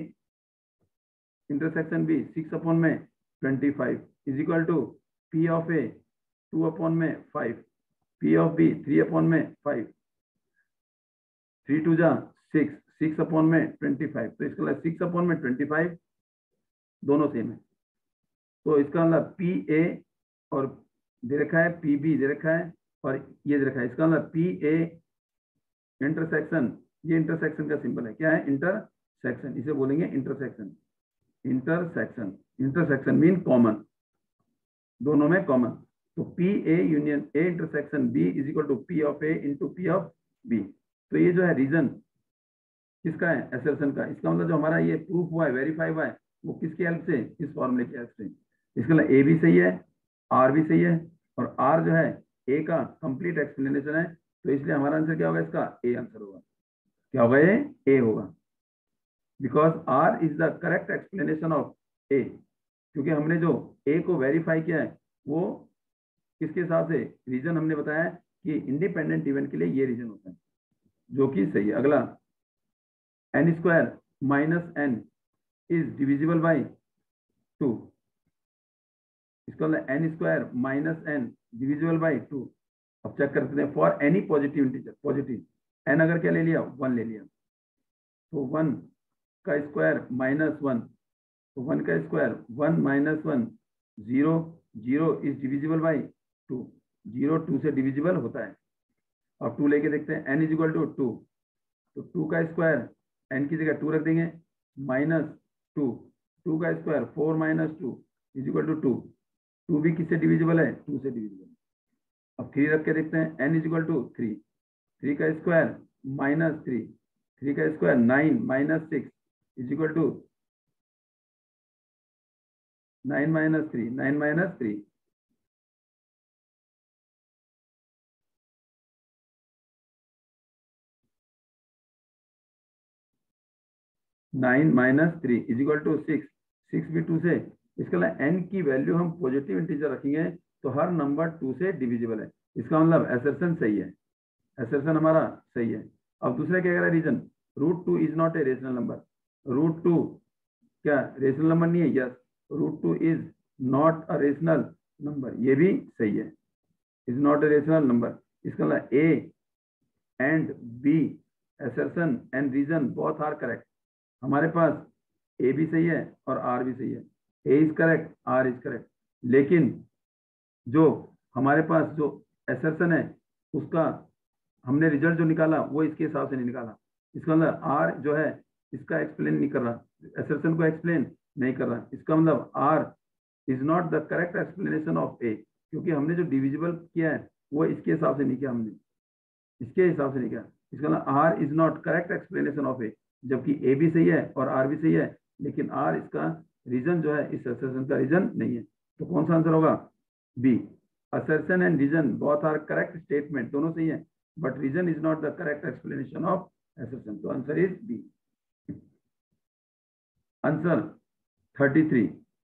intersection B six upon में twenty five is equal to P of A two upon में five, P of B three upon में फाइव, थ्री टू जा सिक्स, सिक्स अपॉन में ट्वेंटी फाइव। तो इसका मतलब सिक्स अपॉन में ट्वेंटी फाइव दोनों सेम है। तो इसका मतलब पी ए और दे रखा है, पी बी दे रखा है और ये दे रखा है। इसका मतलब पी ए इंटरसेक्शन, ये इंटरसेक्शन का सिंबल है, क्या है, इंटरसेक्शन, इसे बोलेंगे intersection. Intersection, intersection mean common, दोनों में कॉमन। तो P A union A intersection B is equal to P of A into P of B. तो ये जो है रीजन किसका है, असर्शन का। इसका मतलब जो हमारा ये प्रूफ हुआ है, वेरीफाई हुआ है, वो किसकी हेल्प से, इस फॉर्मूले की हेल्प से। इसका मतलब ए भी सही है, आर भी सही है, और आर जो है ए का कंप्लीट एक्सप्लेनेशन है, तो इसलिए हमारा आंसर क्या होगा, इसका ए आंसर होगा। क्या होगा, ये ए होगा, because R is the correct explanation of A. क्योंकि हमने जो ए को वेरीफाई किया है वो किसके हिसाब से, रीजन हमने बताया है कि इंडिपेंडेंट इवेंट के लिए ये रीजन होता है, जो कि सही है। अगला, N square minus N is divisible by two. इसका मतलब N square minus N divisible by two. अब चेक करते हैं for any positive integer, positive N अगर क्या ले लिया, वन ले लिया, तो वन का स्क्वायर माइनस वन, तो वन का square one minus one zero, zero is divisible by two, zero two से डिविजिबल होता है। अब टू लेके देखते हैं, N is equal to two, तो टू का स्क्वायर एन की जगह टू रख देंगे, माइनस टू, टू का square four minus two is equal to two, two भी किससे डिविजिबल है, टू से डिविजिबल। अब थ्री रख के देखते हैं, N is equal to three, three का स्क्वायर माइनस थ्री, थ्री का square nine minus six is equal to nine minus three, nine minus three, nine minus three is equal to six, six भी टू से, इसके अलावा एन की वैल्यू हम पॉजिटिव इंटीजर रखेंगे तो हर नंबर टू से डिविजिबल है, इसका मतलब असर्शन सही है, असर्शन हमारा सही है। अब दूसरा क्या कह रहा है reason, root two is not a rational number, root two क्या रेशनल नंबर नहीं है, yes, root two is not a rational number, ये भी सही है, is not a rational number. इसका मतलब A and B assertion and reason both are correct, हमारे पास ए भी सही है और आर भी सही है, A is correct, R is correct, लेकिन जो हमारे पास जो असर्शन है उसका हमने रिजल्ट जो निकाला वो इसके हिसाब से नहीं निकाला, इसका मतलब आर जो है इसका एक्सप्लेन नहीं कर रहा, असर्शन को एक्सप्लेन नहीं कर रहा, इसका मतलब R is not the correct explanation of A, क्योंकि हमने जो डिविजिबल किया है वो इसके हिसाब से नहीं किया, हमने इसके हिसाब से नहीं किया, इसका मतलब R is not correct explanation of A, जबकि ए भी सही है और आर भी सही है, लेकिन आर इसका रीजन जो है इस असर्शन का रीजन नहीं है। तो कौन सा आंसर होगा, B, assertion and reason both are correct statement, दोनों सही है, but reason is not the correct explanation of assertion, तो answer is B. Answer thirty three,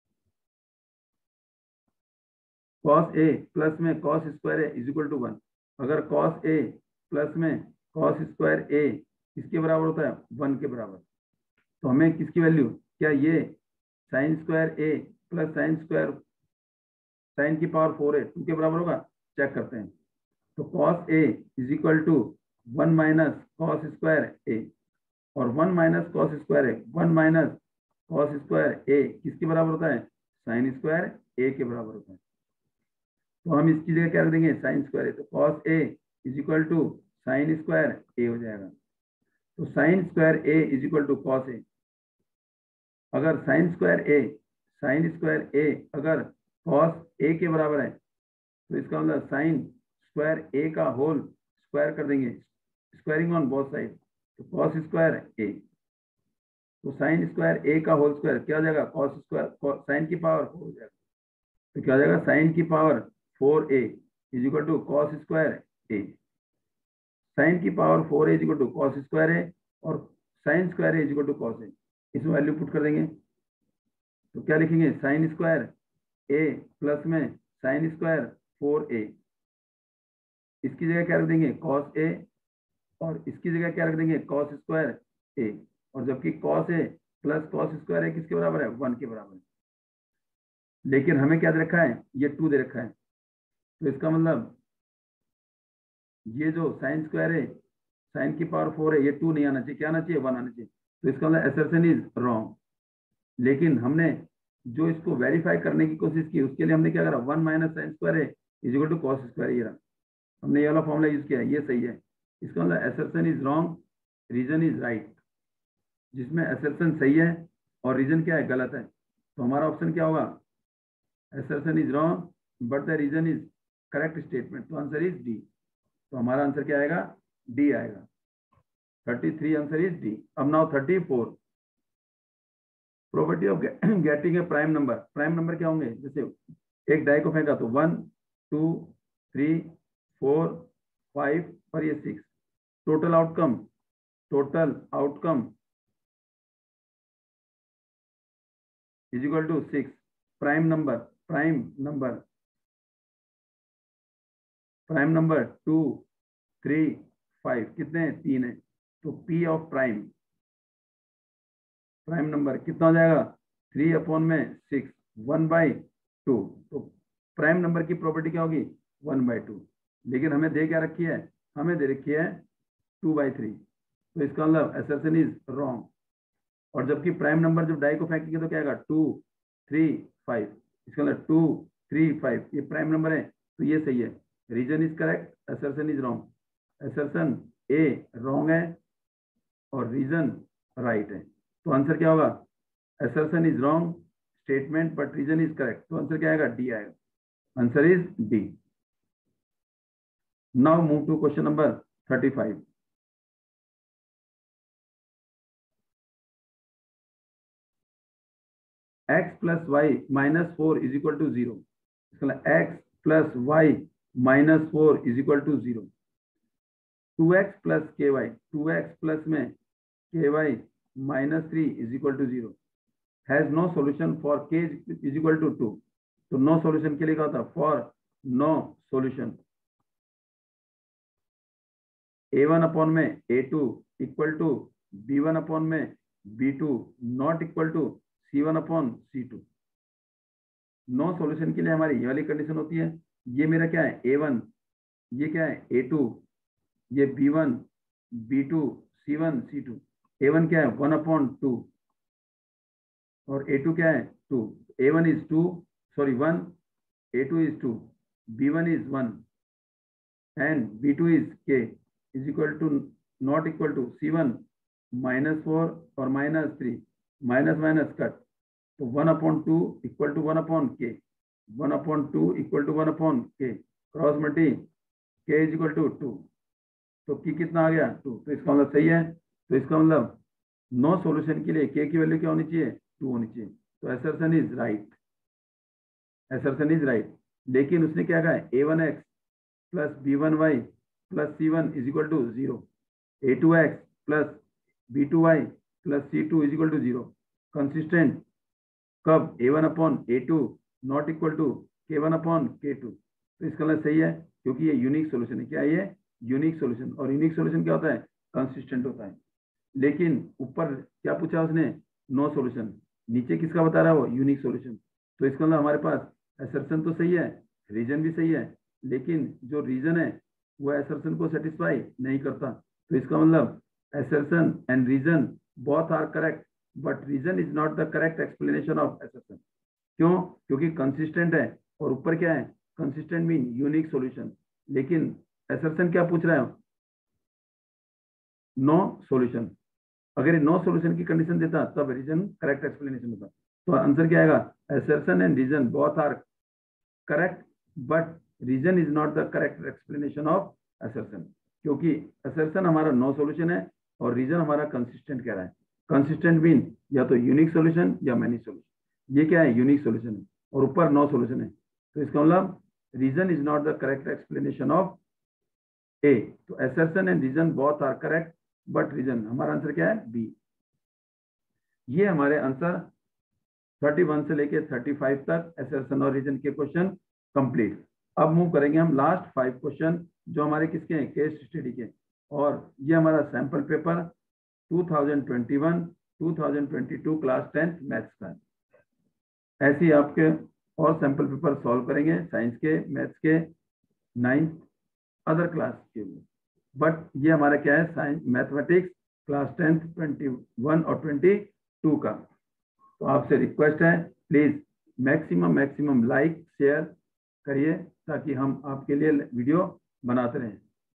cos a plus में cos square a is equal to one, अगर cos a प्लस में cos स्क्वायर a किसके बराबर होता है, वन के बराबर, तो हमें किसकी वैल्यू, क्या ये sine square a plus sine square sine की पावर फोर है टू के बराबर होगा, चेक करते हैं। तो cos a is equal to one minus cos square a, और वन माइनस कॉस स्क्वायर है, one minus cos square a किसके बराबर होता है, साइन स्क्वायर a के बराबर होता है, तो हम इसकी जगह क्या रख देंगे, साइन स्क्वायर है, तो cos a is equal to sine square a हो जाएगा, तो sine square a is equal to cos a, अगर sine square a sine square a अगर कॉस a के बराबर है तो इसका मतलब साइन स्क्वायर a का होल स्क्वायर कर देंगे, स्क्वायरिंग ऑन बोथ साइड, तो कॉस स्क्वायर a, तो साइन स्क्वायर a का होल स्क्वायर क्या हो जाएगा, कॉस स्क्वायर साइन की पावर फोर हो जाएगा, तो क्या हो जाएगा, साइन की power four A is equal to cos square A, sine की power four A is equal to cos square A, और sine square A is equal to cos A, इसमें वैल्यू पुट कर देंगे, तो क्या लिखेंगे, साइन स्क्वायर ए प्लस में साइन स्क्वायर फोर ए, इसकी जगह क्या रख देंगे, कॉस ए, और इसकी जगह क्या रख देंगे, कॉस स्क्वायर ए, और जबकि cos A plus cos square A किसके बराबर है, वन के बराबर है, लेकिन हमें क्या दे रखा है, ये टू दे रखा है, तो इसका मतलब ये जो साइन स्क्वायर है साइन की पावर फोर है, ये टू नहीं आना चाहिए, क्या आना चाहिए, वन आना चाहिए, तो इसका मतलब असर्शन इज रॉन्ग, लेकिन हमने जो इसको वेरीफाई करने की कोशिश की उसके लिए हमने क्या करा, वन माइनस साइन स्क्वायर है is equal to cos square, ये रहा, हमने ये वाला फॉर्मूला यूज किया, ये सही है, इसका मतलब assertion is wrong, reason is right, जिसमें असर्शन सही है और रीजन क्या है, गलत है, तो हमारा ऑप्शन क्या होगा, assertion is wrong but the reason is correct statement, तो आंसर इज डी, तो हमारा आंसर क्या आएगा, डी आएगा, thirty three answer is D. अब now thirty four, property of getting a prime number, prime number क्या होंगे, जैसे एक डाई को फेंका तो one two three four five और ये six, total outcome, total outcome is equal to six, prime number, prime number prime number two three five, कितने हैं, तीन है, तो P of prime, prime number कितना हो जाएगा, थ्री अपॉन में सिक्स, वन बाई टू, तो प्राइम नंबर की प्रॉपर्टी क्या होगी, वन बाई टू, लेकिन हमें दे क्या रखी है, हमें दे रखी है टू बाई थ्री, तो इसका मतलब असर्शन इज रॉन्ग, और जबकि प्राइम नंबर जब डाई को फेंकेंगे तो क्या आएगा, टू थ्री फाइव, इसका मतलब टू थ्री फाइव ये प्राइम नंबर है, तो ये सही है। Reason is correct, assertion is wrong. Assertion A wrong है और रीजन राइट है, तो आंसर क्या होगा? assertion is wrong statement but reason is correct, तो आंसर क्या आएगा? डी आएगा, answer is D. Now move to question number thirty five. x plus Y minus four is equal to zero, x plus Y minus four is equal to zero. Two X plus K Y, two X plus में K Y minus three is equal to zero. Has no solution for k is equal to two, तो नो सॉल्यूशन के लिए क्या होता? For no solution A one upon में A two equal to B one upon में B two not equal to C one upon C two. No solution के लिए हमारी ये वाली कंडीशन होती है, ये मेरा क्या है? ए वन, ये क्या है? ए टू, ये B one, B two, C one, C two. A one क्या है? वन अपॉन टू और ए टू क्या है? Two. A one is two, sorry one, A two is two, B one is one and B two is K is equal to not equal to C one minus four और minus three, minus minus cut, तो one upon two equal to one upon K, one upon two equal to one upon K, cross multi K is equal to two, तो की कितना आ गया? टू। तो इसका मतलब सही है, तो इसका मतलब नो सॉल्यूशन के लिए के की वैल्यू क्या होनी चाहिए? टू होनी चाहिए, तो assertion is right, assertion is right. लेकिन उसने क्या कहा? A one X plus B one Y plus C one is equal to zero, A two X plus B two Y plus C two is equal to zero. Consistent कब? A one upon A two not equal to K one upon K two, तो इसका मतलब सही है, क्योंकि ये यूनिक सॉल्यूशन है। क्या है ये? Unique solution. और यूनिक सॉल्यूशन क्या होता है? कंसिस्टेंट होता है। लेकिन ऊपर क्या पूछा उसने? No solution. नीचे किसका बता रहा है वो? Unique solution. तो इसका मतलब हमारे पास असर्शन तो सही है, रीजन भी सही है, लेकिन जो रीजन है वो असर्शन को सेटिस्फाई नहीं करता। तो इसका मतलब assertion and reason both are correct but reason is not the correct explanation of assertion। क्यों? क्योंकि consistent है और ऊपर क्या है? consistent mean unique solution, लेकिन assertion क्या पूछ रहा है? no solution। अगर नो सॉल्यूशन की कंडीशन देता तब रीजन करेक्ट एक्सप्लेनेशन होता। तो आंसर क्या आएगा? assertion and reason both are correct but reason is not the correct explanation of assertion, क्योंकि assertion हमारा नो सॉल्यूशन है और रीजन हमारा कंसिस्टेंट कह रहा है। कंसिस्टेंट मीन या तो यूनिक सॉल्यूशन या मैनी सॉल्यूशन। ये क्या है? यूनिक सॉल्यूशन है और ऊपर नो सॉल्यूशन है, तो इसका मतलब reason is not the correct explanation of A. तो assertion and reason both are correct but reason, हमारा आंसर क्या है? बी। ये हमारे आंसर थर्टी वन से लेके थर्टी फाइव तक assertion और रीजन के क्वेश्चन कंप्लीट। अब मूव करेंगे हम लास्ट फाइव क्वेश्चन जो हमारे किसके हैं? केस स्टडी के। और ये हमारा sample paper two thousand twenty one two thousand twenty two class tenth maths का। ऐसे ही आपके और सैंपल पेपर सॉल्व करेंगे साइंस के, मैथ्स के, नाइन्थ, अदर क्लास के लिए। बट ये हमारा क्या है? Science mathematics class tenth twenty one और ट्वेंटी टू का। तो आपसे रिक्वेस्ट है please maximum maximum like share करिए ताकि हम आपके लिए वीडियो बनाते रहें।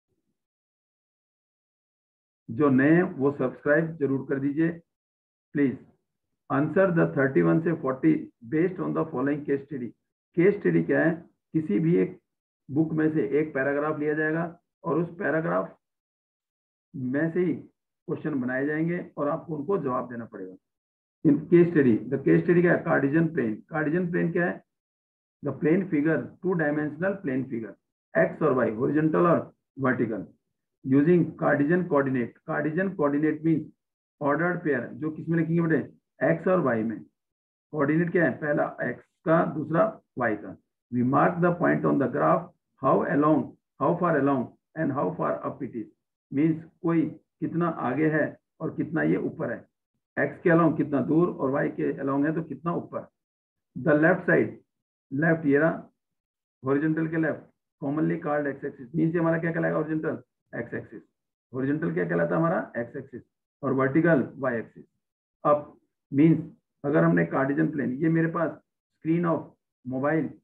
जो नए हैं वो सब्सक्राइब जरूर कर दीजिए please. Answer the thirty one से forty based on the following case study. Case study क्या है? किसी भी एक बुक में से एक पैराग्राफ लिया जाएगा और उस पैराग्राफ में से ही क्वेश्चन बनाए जाएंगे और आपको उनको जवाब देना पड़ेगा। In case study, the case study क्या है? Cartesian plane. कार्टेशियन प्लेन क्या है? The plane figure, two dimensional plane figure, X और वाई, हॉरिजॉन्टल और vertical, using Cartesian coordinate. Cartesian coordinate means ordered pair, जो किसमें लिखेंगे बेटे? एक्स और वाई में। कोऑर्डिनेट क्या है? पहला एक्स का, दूसरा वाई का। We mark the point on the graph, how along, how far along and how far up it is. Means कोई कितना आगे है और कितना ये ऊपर है। एक्स के अलोंग कितना दूर और वाई के अलोंग है तो कितना ऊपर। द लेफ्ट साइड, लेफ्ट ये रहा, हॉरिजॉन्टल के left, commonly called X axis. Means हमारा क्या कहलाएगा? Horizontal X axis. हॉरिजॉन्टल क्या कहलाता है? हमारा एक्स एक्सिस। और वर्टिकल वाई एक्सिस। अब मींस अगर हमने कार्टेशियन प्लेन, ये मेरे पास स्क्रीन ऑफ मोबाइल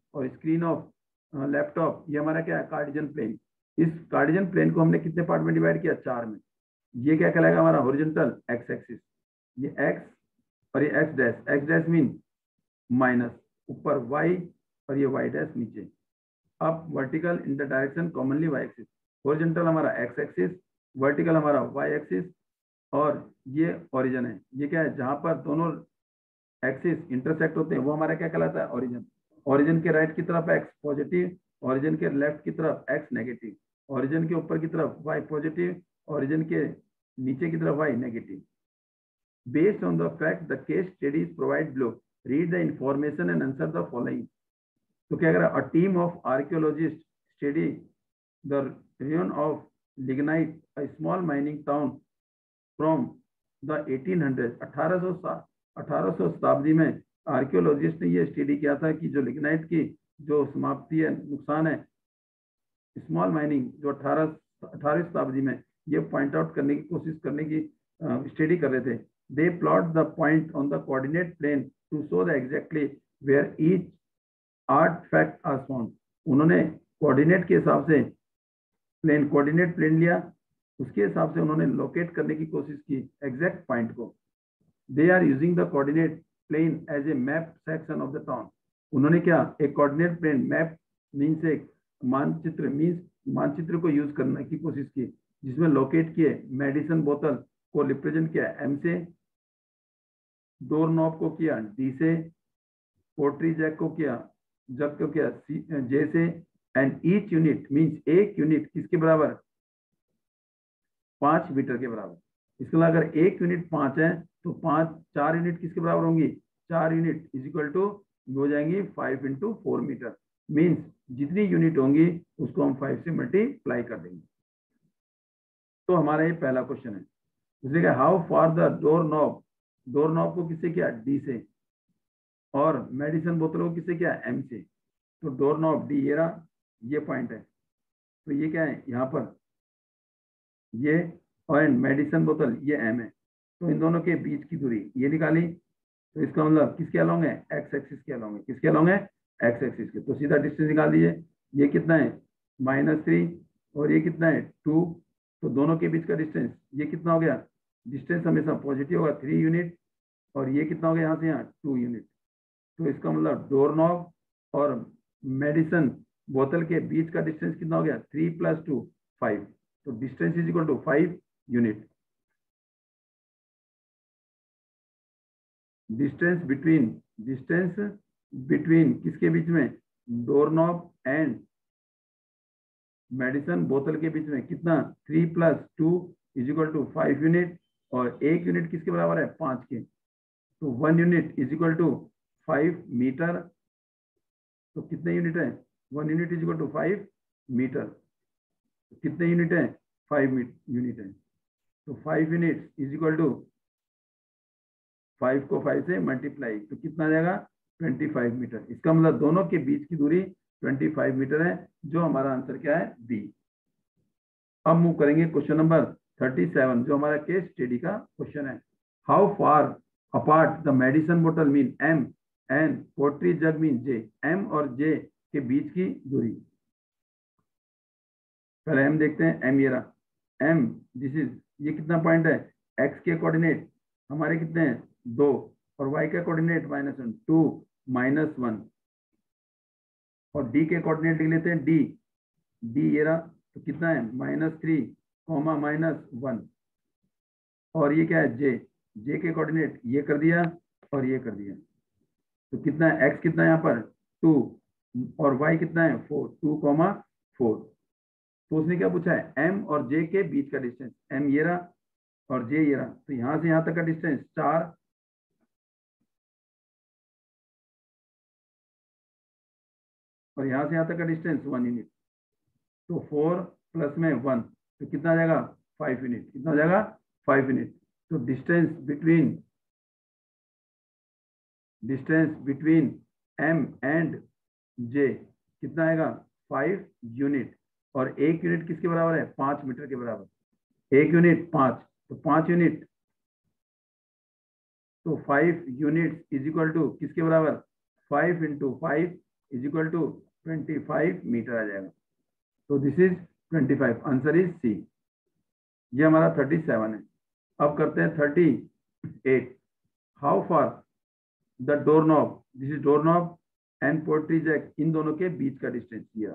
और स्क्रीन ऑफ लैपटॉप, ये हमारा क्या है, कार्टेशियन प्लेन। इस कार्टेशियन प्लेन को हमने कितने पार्ट में डिवाइड किया, चार में। ये क्या कहलाएगा हमारा हॉरिजॉन्टल एक्स एक्सिस, ये एक्स और ये X dash, X dash mean minus ऊपर वाई और ये वाई डैश नीचे। अब vertical in the direction commonly Y axis, horizontal हमारा एक्स एक्सिस, वर्टिकल हमारा वाई एक्सिस, और ये ओरिजिन है। ये क्या है, जहां पर दोनों एक्सिस इंटरसेक्ट होते हैं वो हमारा क्या कहलाता है, ओरिजिन। ओरिजिन के राइट की तरफ एक्स पॉजिटिव, ओरिजिन के लेफ्ट की तरफ एक्स नेगेटिव, ओरिजिन के ऊपर की तरफ वाई पॉजिटिव, ओरिजिन के नीचे की तरफ Y negative. Based on the fact the case studies provide below, read the information and answer the following. तो क्या करा, a team of archaeologists study the ruin of lignite, a small mining town from the eighteen hundreds, अठारह सौ अठारह सौ शताब्दी में आर्कियोलॉजिस्ट ने ये स्टडी किया था कि जो लिग्नाइट की जो समाप्ति है, नुकसान है, स्मॉल माइनिंग जो अठारह अठारहवीं शताब्दी में ये पॉइंट आउट करने की कोशिश करने की स्टडी uh, कर रहे थे। They plot the point on the coordinate plane to show the exactly where each artifact are found. उन्होंने कोऑर्डिनेट के हिसाब से प्लेन कोऑर्डिनेट प्लेन लिया, उसके हिसाब से उन्होंने लोकेट करने की कोशिश की एग्जैक्ट पॉइंट को। They are using the coordinate plane as a map section of the town. उन्होंने क्या, एक कोऑर्डिनेट प्लेन मैप मीन्स एक मानचित्र मीन्स मानचित्र को यूज करने की कोशिश की, जिसमें लोकेट किए मेडिसिन बोतल को रिप्रेजेंट किया एम से, डोर नॉब को किया डी से, पोट्री जैक को किया जग को किया सी जे से, एंड ईच यूनिट मींस एक यूनिट किसके बराबर, पांच मीटर के बराबर। इसके अलावा अगर एक यूनिट पांच है तो पांच चार यूनिट किसके बराबर होंगी, चार यूनिट इज इक्वल टू हो जाएंगी five into four meter. Means जितनी यूनिट होंगी उसको हम फाइव से मल्टीप्लाई कर देंगे। तो हमारा ये पहला क्वेश्चन है। उसने कहा how far the door knob, door knob को किससे किया, डी से, और मेडिसिन बोतल को किससे किया, एम से। तो डोर नॉब डी ये रहा, ये पॉइंट है, तो ये क्या है यहाँ पर ये, और मेडिसिन बोतल ये एम है। तो इन दोनों के बीच की दूरी ये निकाली, तो इसका मतलब किसके अलोंग है, एक्स एक्सिस के अलोंग है। किसके अलोंग है, एक्स एक्सिस के। तो सीधा डिस्टेंस निकाल दीजिए, ये कितना है माइनस थ्री और ये कितना है टू, तो दोनों के बीच का डिस्टेंस ये कितना हो गया, डिस्टेंस हमेशा पॉजिटिव होगा थ्री यूनिट, और ये कितना हो गया यहाँ से यहाँ टू यूनिट। तो इसका मतलब डोर नॉब और मेडिसिन बोतल के बीच का डिस्टेंस कितना हो गया, थ्री प्लस टू फाइव, तो distance is equal to five unit. Distance between distance between किसके बीच में, डोर नॉब एंड मेडिसिन बोतल के बीच में कितना, three plus two is equal to five unit, और एक यूनिट किसके बराबर है, पांच के, तो one unit is equal to five meter. तो कितने यूनिट है, one unit is equal to five meter. तो कितने यूनिट है, फाइव यूनिट है। तो five unit is equal to five को फाइव से मल्टीप्लाई, तो कितना आ जाएगा, ट्वेंटी फाइव मीटर। इसका मतलब दोनों के बीच की दूरी ट्वेंटी फाइव मीटर है, जो हमारा आंसर क्या है, बी। अब मूव करेंगे क्वेश्चन नंबर थर्टी सेवन, जो हमारा केस स्टडी का क्वेश्चन है। How far apart the medicine बोतल mean M and pottery jug mean J, M और जे के बीच की दूरी। पहले एम देखते हैं, एम ये रहा, एम दिस इज, ये कितना पॉइंट है, एक्स के कोऑर्डिनेट हमारे कितने हैं, दो, और वाई का coordinate minus one, two minus one, और डी के कोऑर्डिनेट लिख लेते हैं, डी डी ये रहा, तो कितना है minus three comma minus one, और ये क्या है जे, जे के कोऑर्डिनेट ये कर दिया और ये कर दिया, तो कितना है एक्स कितना है यहाँ पर टू, और वाई कितना है फोर, टू कॉमा फोर। तो उसने क्या पूछा है, एम और जे के बीच का डिस्टेंस, एम ये रहा और जे ये रहा, तो यहां से यहां तक का डिस्टेंस चार, और यहां से यहां तक का डिस्टेंस वन यूनिट, तो फोर प्लस में वन, तो कितना आ जाएगा फाइव यूनिट, कितना आ जाएगा फाइव यूनिट। तो distance between distance between M and J कितना आएगा, फाइव यूनिट, और एक यूनिट किसके बराबर है, पांच मीटर के बराबर। एक यूनिट पांच, तो पांच यूनिट, तो five unit is equal to किसके बराबर, five into five is equal to twenty five meter आ जाएगा। तो this is twenty five, answer is C. ये हमारा थर्टी सेवन है। अब करते हैं thirty eight. How far the door knob, this is door knob and pottery jug, इन दोनों के बीच का डिस्टेंस दिया।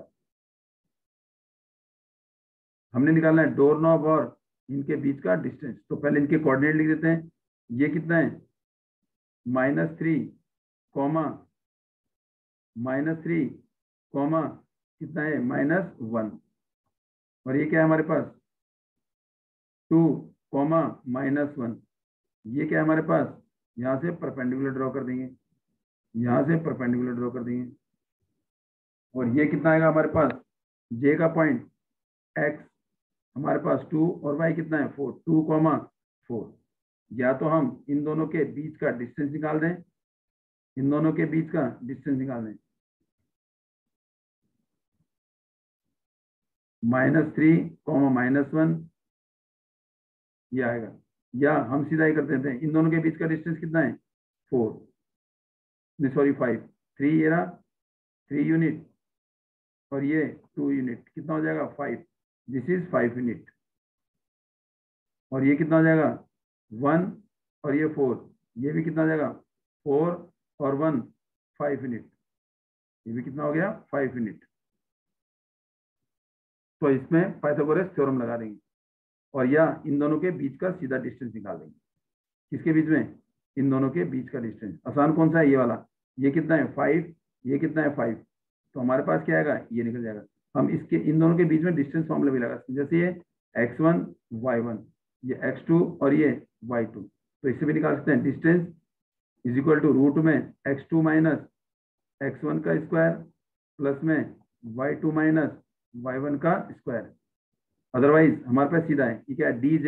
हमने निकालना है डोर नॉब और इनके बीच का डिस्टेंस। तो पहले इनके कोऑर्डिनेट लिख देते हैं। ये कितना है, minus three comma minus three comma कितना है, माइनस वन। और ये क्या है हमारे पास, टू कॉमा माइनस वन। ये क्या है हमारे पास, यहाँ से परपेंडिकुलर ड्रॉ कर देंगे, यहाँ से परपेंडिकुलर ड्रॉ कर देंगे। और ये कितना आएगा हमारे पास, जे का पॉइंट एक्स हमारे पास टू और वाई कितना है फोर, टू कॉमा फोर। या तो हम इन दोनों के बीच का डिस्टेंस निकाल दें, इन दोनों के बीच का डिस्टेंस निकाल दें, minus three comma minus one ये आएगा। या हम सीधा ही कर देते हैं, इन दोनों के बीच का डिस्टेंस कितना है, फोर नहीं सॉरी फाइव। थ्री ये रहा थ्री यूनिट और ये टू यूनिट, कितना हो जाएगा five, this is five unit. और ये कितना हो जाएगा, वन और ये फोर, ये भी कितना हो जाएगा, फोर और वन फाइव यूनिट, ये भी कितना हो गया, फाइव यूनिट। तो इसमें पाइथागोरस थ्योरम लगा देंगे और या इन दोनों के बीच का सीधा डिस्टेंस निकाल देंगे। किसके बीच में, इन दोनों के बीच का डिस्टेंस। आसान कौन सा है, ये वाला। ये कितना है फाइव, ये कितना है फाइव, तो हमारे पास क्या आएगा, ये निकल जाएगा। हम इसके इन दोनों के बीच में डिस्टेंस फॉर्मूला भी लगा सकते हैं, जैसे ये एक्स वन वाई वन, ये एक्स टू और ये वाई टू। तो इससे भी निकाल सकते हैं, distance is equal to root में X two minus X one का स्क्वायर प्लस में Y two minus Y one का स्क्वायर। अदरवाइज हमारे पास सीधा है, ये क्या है, डी जे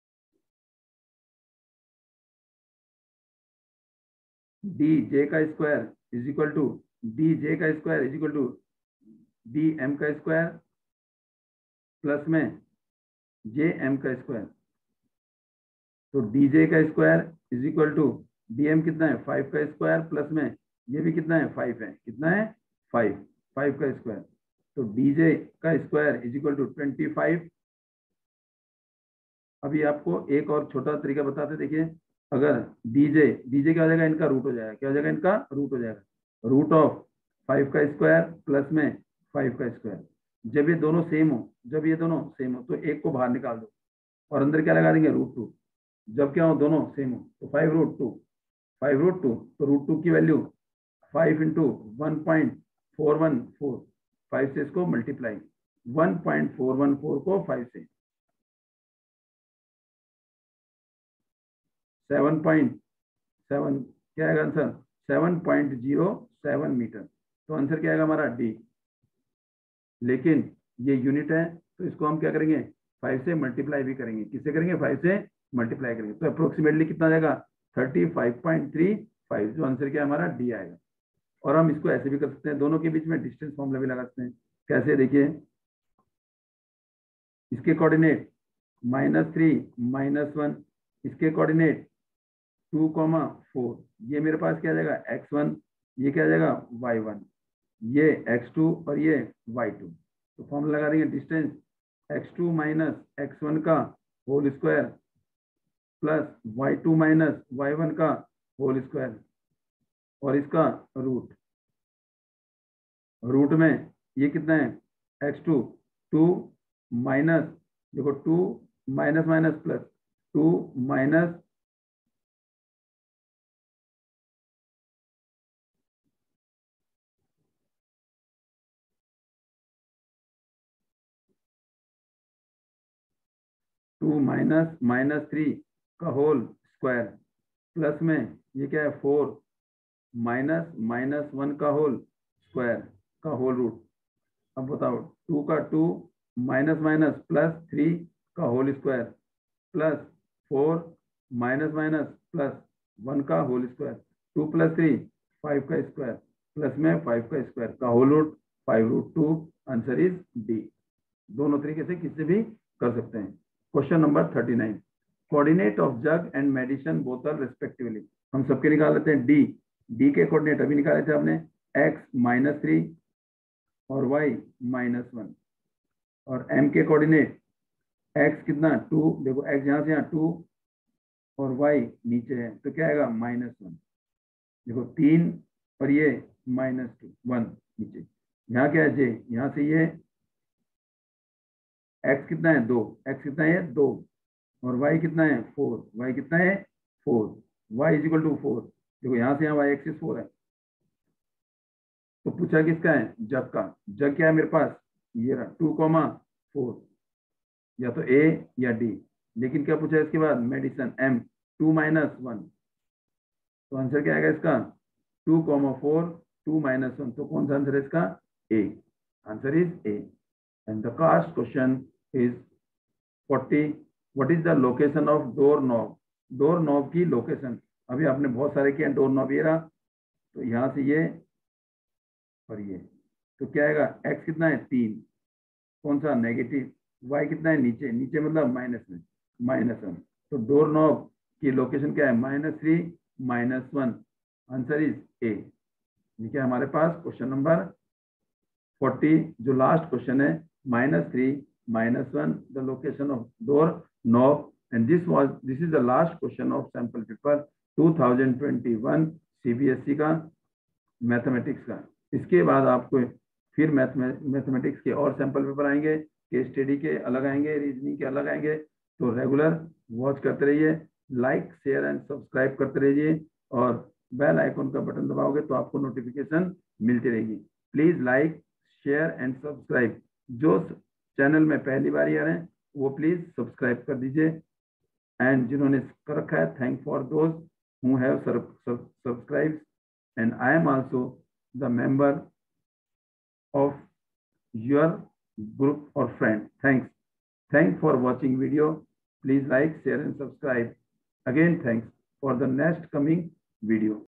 डी जे का square is equal to D J का square is equal to D M का स्क्वायर प्लस में जे एम का स्क्वायर। तो डी जे का square is equal to D M कितना है, फाइव का स्क्वायर प्लस में ये भी कितना है, फाइव है, कितना है, फाइव, फाइव का स्क्वायर। तो डी जे का square is equal to twenty five. अभी आपको एक और छोटा तरीका बताते, देखिए अगर डीजे डीजे क्या हो जाएगा, इनका रूट हो जाएगा, क्या हो जाएगा, इनका रूट हो जाएगा, रूट ऑफ फाइव का स्क्वायर प्लस में फाइव का स्क्वायर। जब ये दोनों सेम हो, जब ये दोनों सेम हो तो एक को बाहर निकाल दो और अंदर क्या लगा देंगे, रूट टू। जब क्या हो, दोनों सेम हो तो five root two, five root two, तो रूट टू की value five into one point four one four, five से इसको multiply, one point four one four को फाइव से, सेवन पॉइंट सेवन क्या आएगा answer, seven point zero seven meter. तो आंसर क्या आएगा हमारा, डी। लेकिन ये यूनिट है तो इसको हम क्या करेंगे, फाइव से मल्टीप्लाई भी करेंगे। किससे करेंगे, फाइव से मल्टीप्लाई करेंगे। तो अप्रोक्सीमेटली कितना आ जाएगा, thirty five point three five, जो आंसर क्या है हमारा, डी आएगा। और हम इसको ऐसे भी कर सकते हैं, दोनों के बीच में डिस्टेंस फॉर्मूला भी लगा सकते हैं। कैसे, देखिए इसके coordinate minus three minus one, इसके कोऑर्डिनेट टू कॉमा फोर, ये मेरे पास क्या आ जाएगा, एक्स वन, ये क्या आ जाएगा, वाई वन, ये एक्स टू और ये वाई टू। तो फॉर्मूला लगा देंगे, distance X two minus X one का whole square plus Y two minus Y one का होल स्क्वायर और इसका रूट। रूट में ये कितना है, एक्स टू, टू माइनस, देखो two minus minus plus, two minus two minus minus three का होल स्क्वायर प्लस में ये क्या है, फोर माइनस माइनस वन का होल स्क्वायर का होल रूट। अब बताओ, टू का two minus minus plus three का whole square plus four minus minus plus one का whole square, two plus three five का स्क्वायर प्लस में फाइव का स्क्वायर का whole root, five root two. Answer is D. दोनों तरीके से किसी भी कर सकते हैं। Question number thirty nine, coordinate of jug and medicine बोतल रेस्पेक्टिवली। हम सबके निकाल लेते हैं। डी डी के कोऑर्डिनेट अभी निकाले थे आपने, एक्स माइनस थ्री और वाई माइनस वन, और एम के कोऑर्डिनेट एक्स कितना टू, देखो एक्स यहाँ से यहाँ टू और वाई नीचे है तो क्या आएगा माइनस वन, देखो तीन और ये माइनस टू वन नीचे, यहाँ क्या है जे, यहाँ से ये एक्स कितना है दो, एक्स कितना है दो और वाई कितना है फोर, वाई कितना है four, Y is equal to four, देखो यहाँ से यहाँ वाई एक्सिस फोर है। तो पूछा किसका है, जग का, जग क्या है मेरे पास ये रहा टू कॉमा फोर, या तो ए या डी, लेकिन क्या पूछा इसके बाद medicine M two minus one, तो आंसर क्या आएगा इसका two comma four two minus one, तो कौन सा आंसर है इसका A, answer is A. And the last question is forty, what is the location of door knob, door knob की लोकेशन, अभी आपने बहुत सारे किए डोर नॉब, ये रहा तो यहाँ से ये और ये, तो क्या आएगा एक्स कितना है तीन, कौन सा नेगेटिव, वाई कितना है नीचे, नीचे मतलब माइनस में माइनस वन, तो डोर नॉब की लोकेशन क्या है minus three minus one, answer is A. ये क्या हमारे पास क्वेश्चन नंबर फोर्टी जो लास्ट क्वेश्चन है, minus three minus one the location of door knob, and this was this is the last question of sample paper two thousand twenty one CBSE का मैथमेटिक्स का। इसके बाद आपको फिर मैथमेटिक्स के और सैंपल पेपर आएंगे, केस स्टडी के अलग आएंगे, रीजनिंग के अलग आएंगे, तो रेगुलर वॉच करते रहिए, लाइक शेयर एंड सब्सक्राइब करते रहिए, और बेल आइकन का बटन दबाओगे तो आपको नोटिफिकेशन मिलती रहेगी। Please like share and subscribe, जो चैनल में पहली बार आ रहे हैं वो प्लीज सब्सक्राइब कर दीजिए, एंड जिन्होंने कर रखा है thank for those who have subscribe, and I am also the member of your group or friend. Thanks. Thanks for watching video. Please like, share and subscribe. Again, thanks for the next coming video.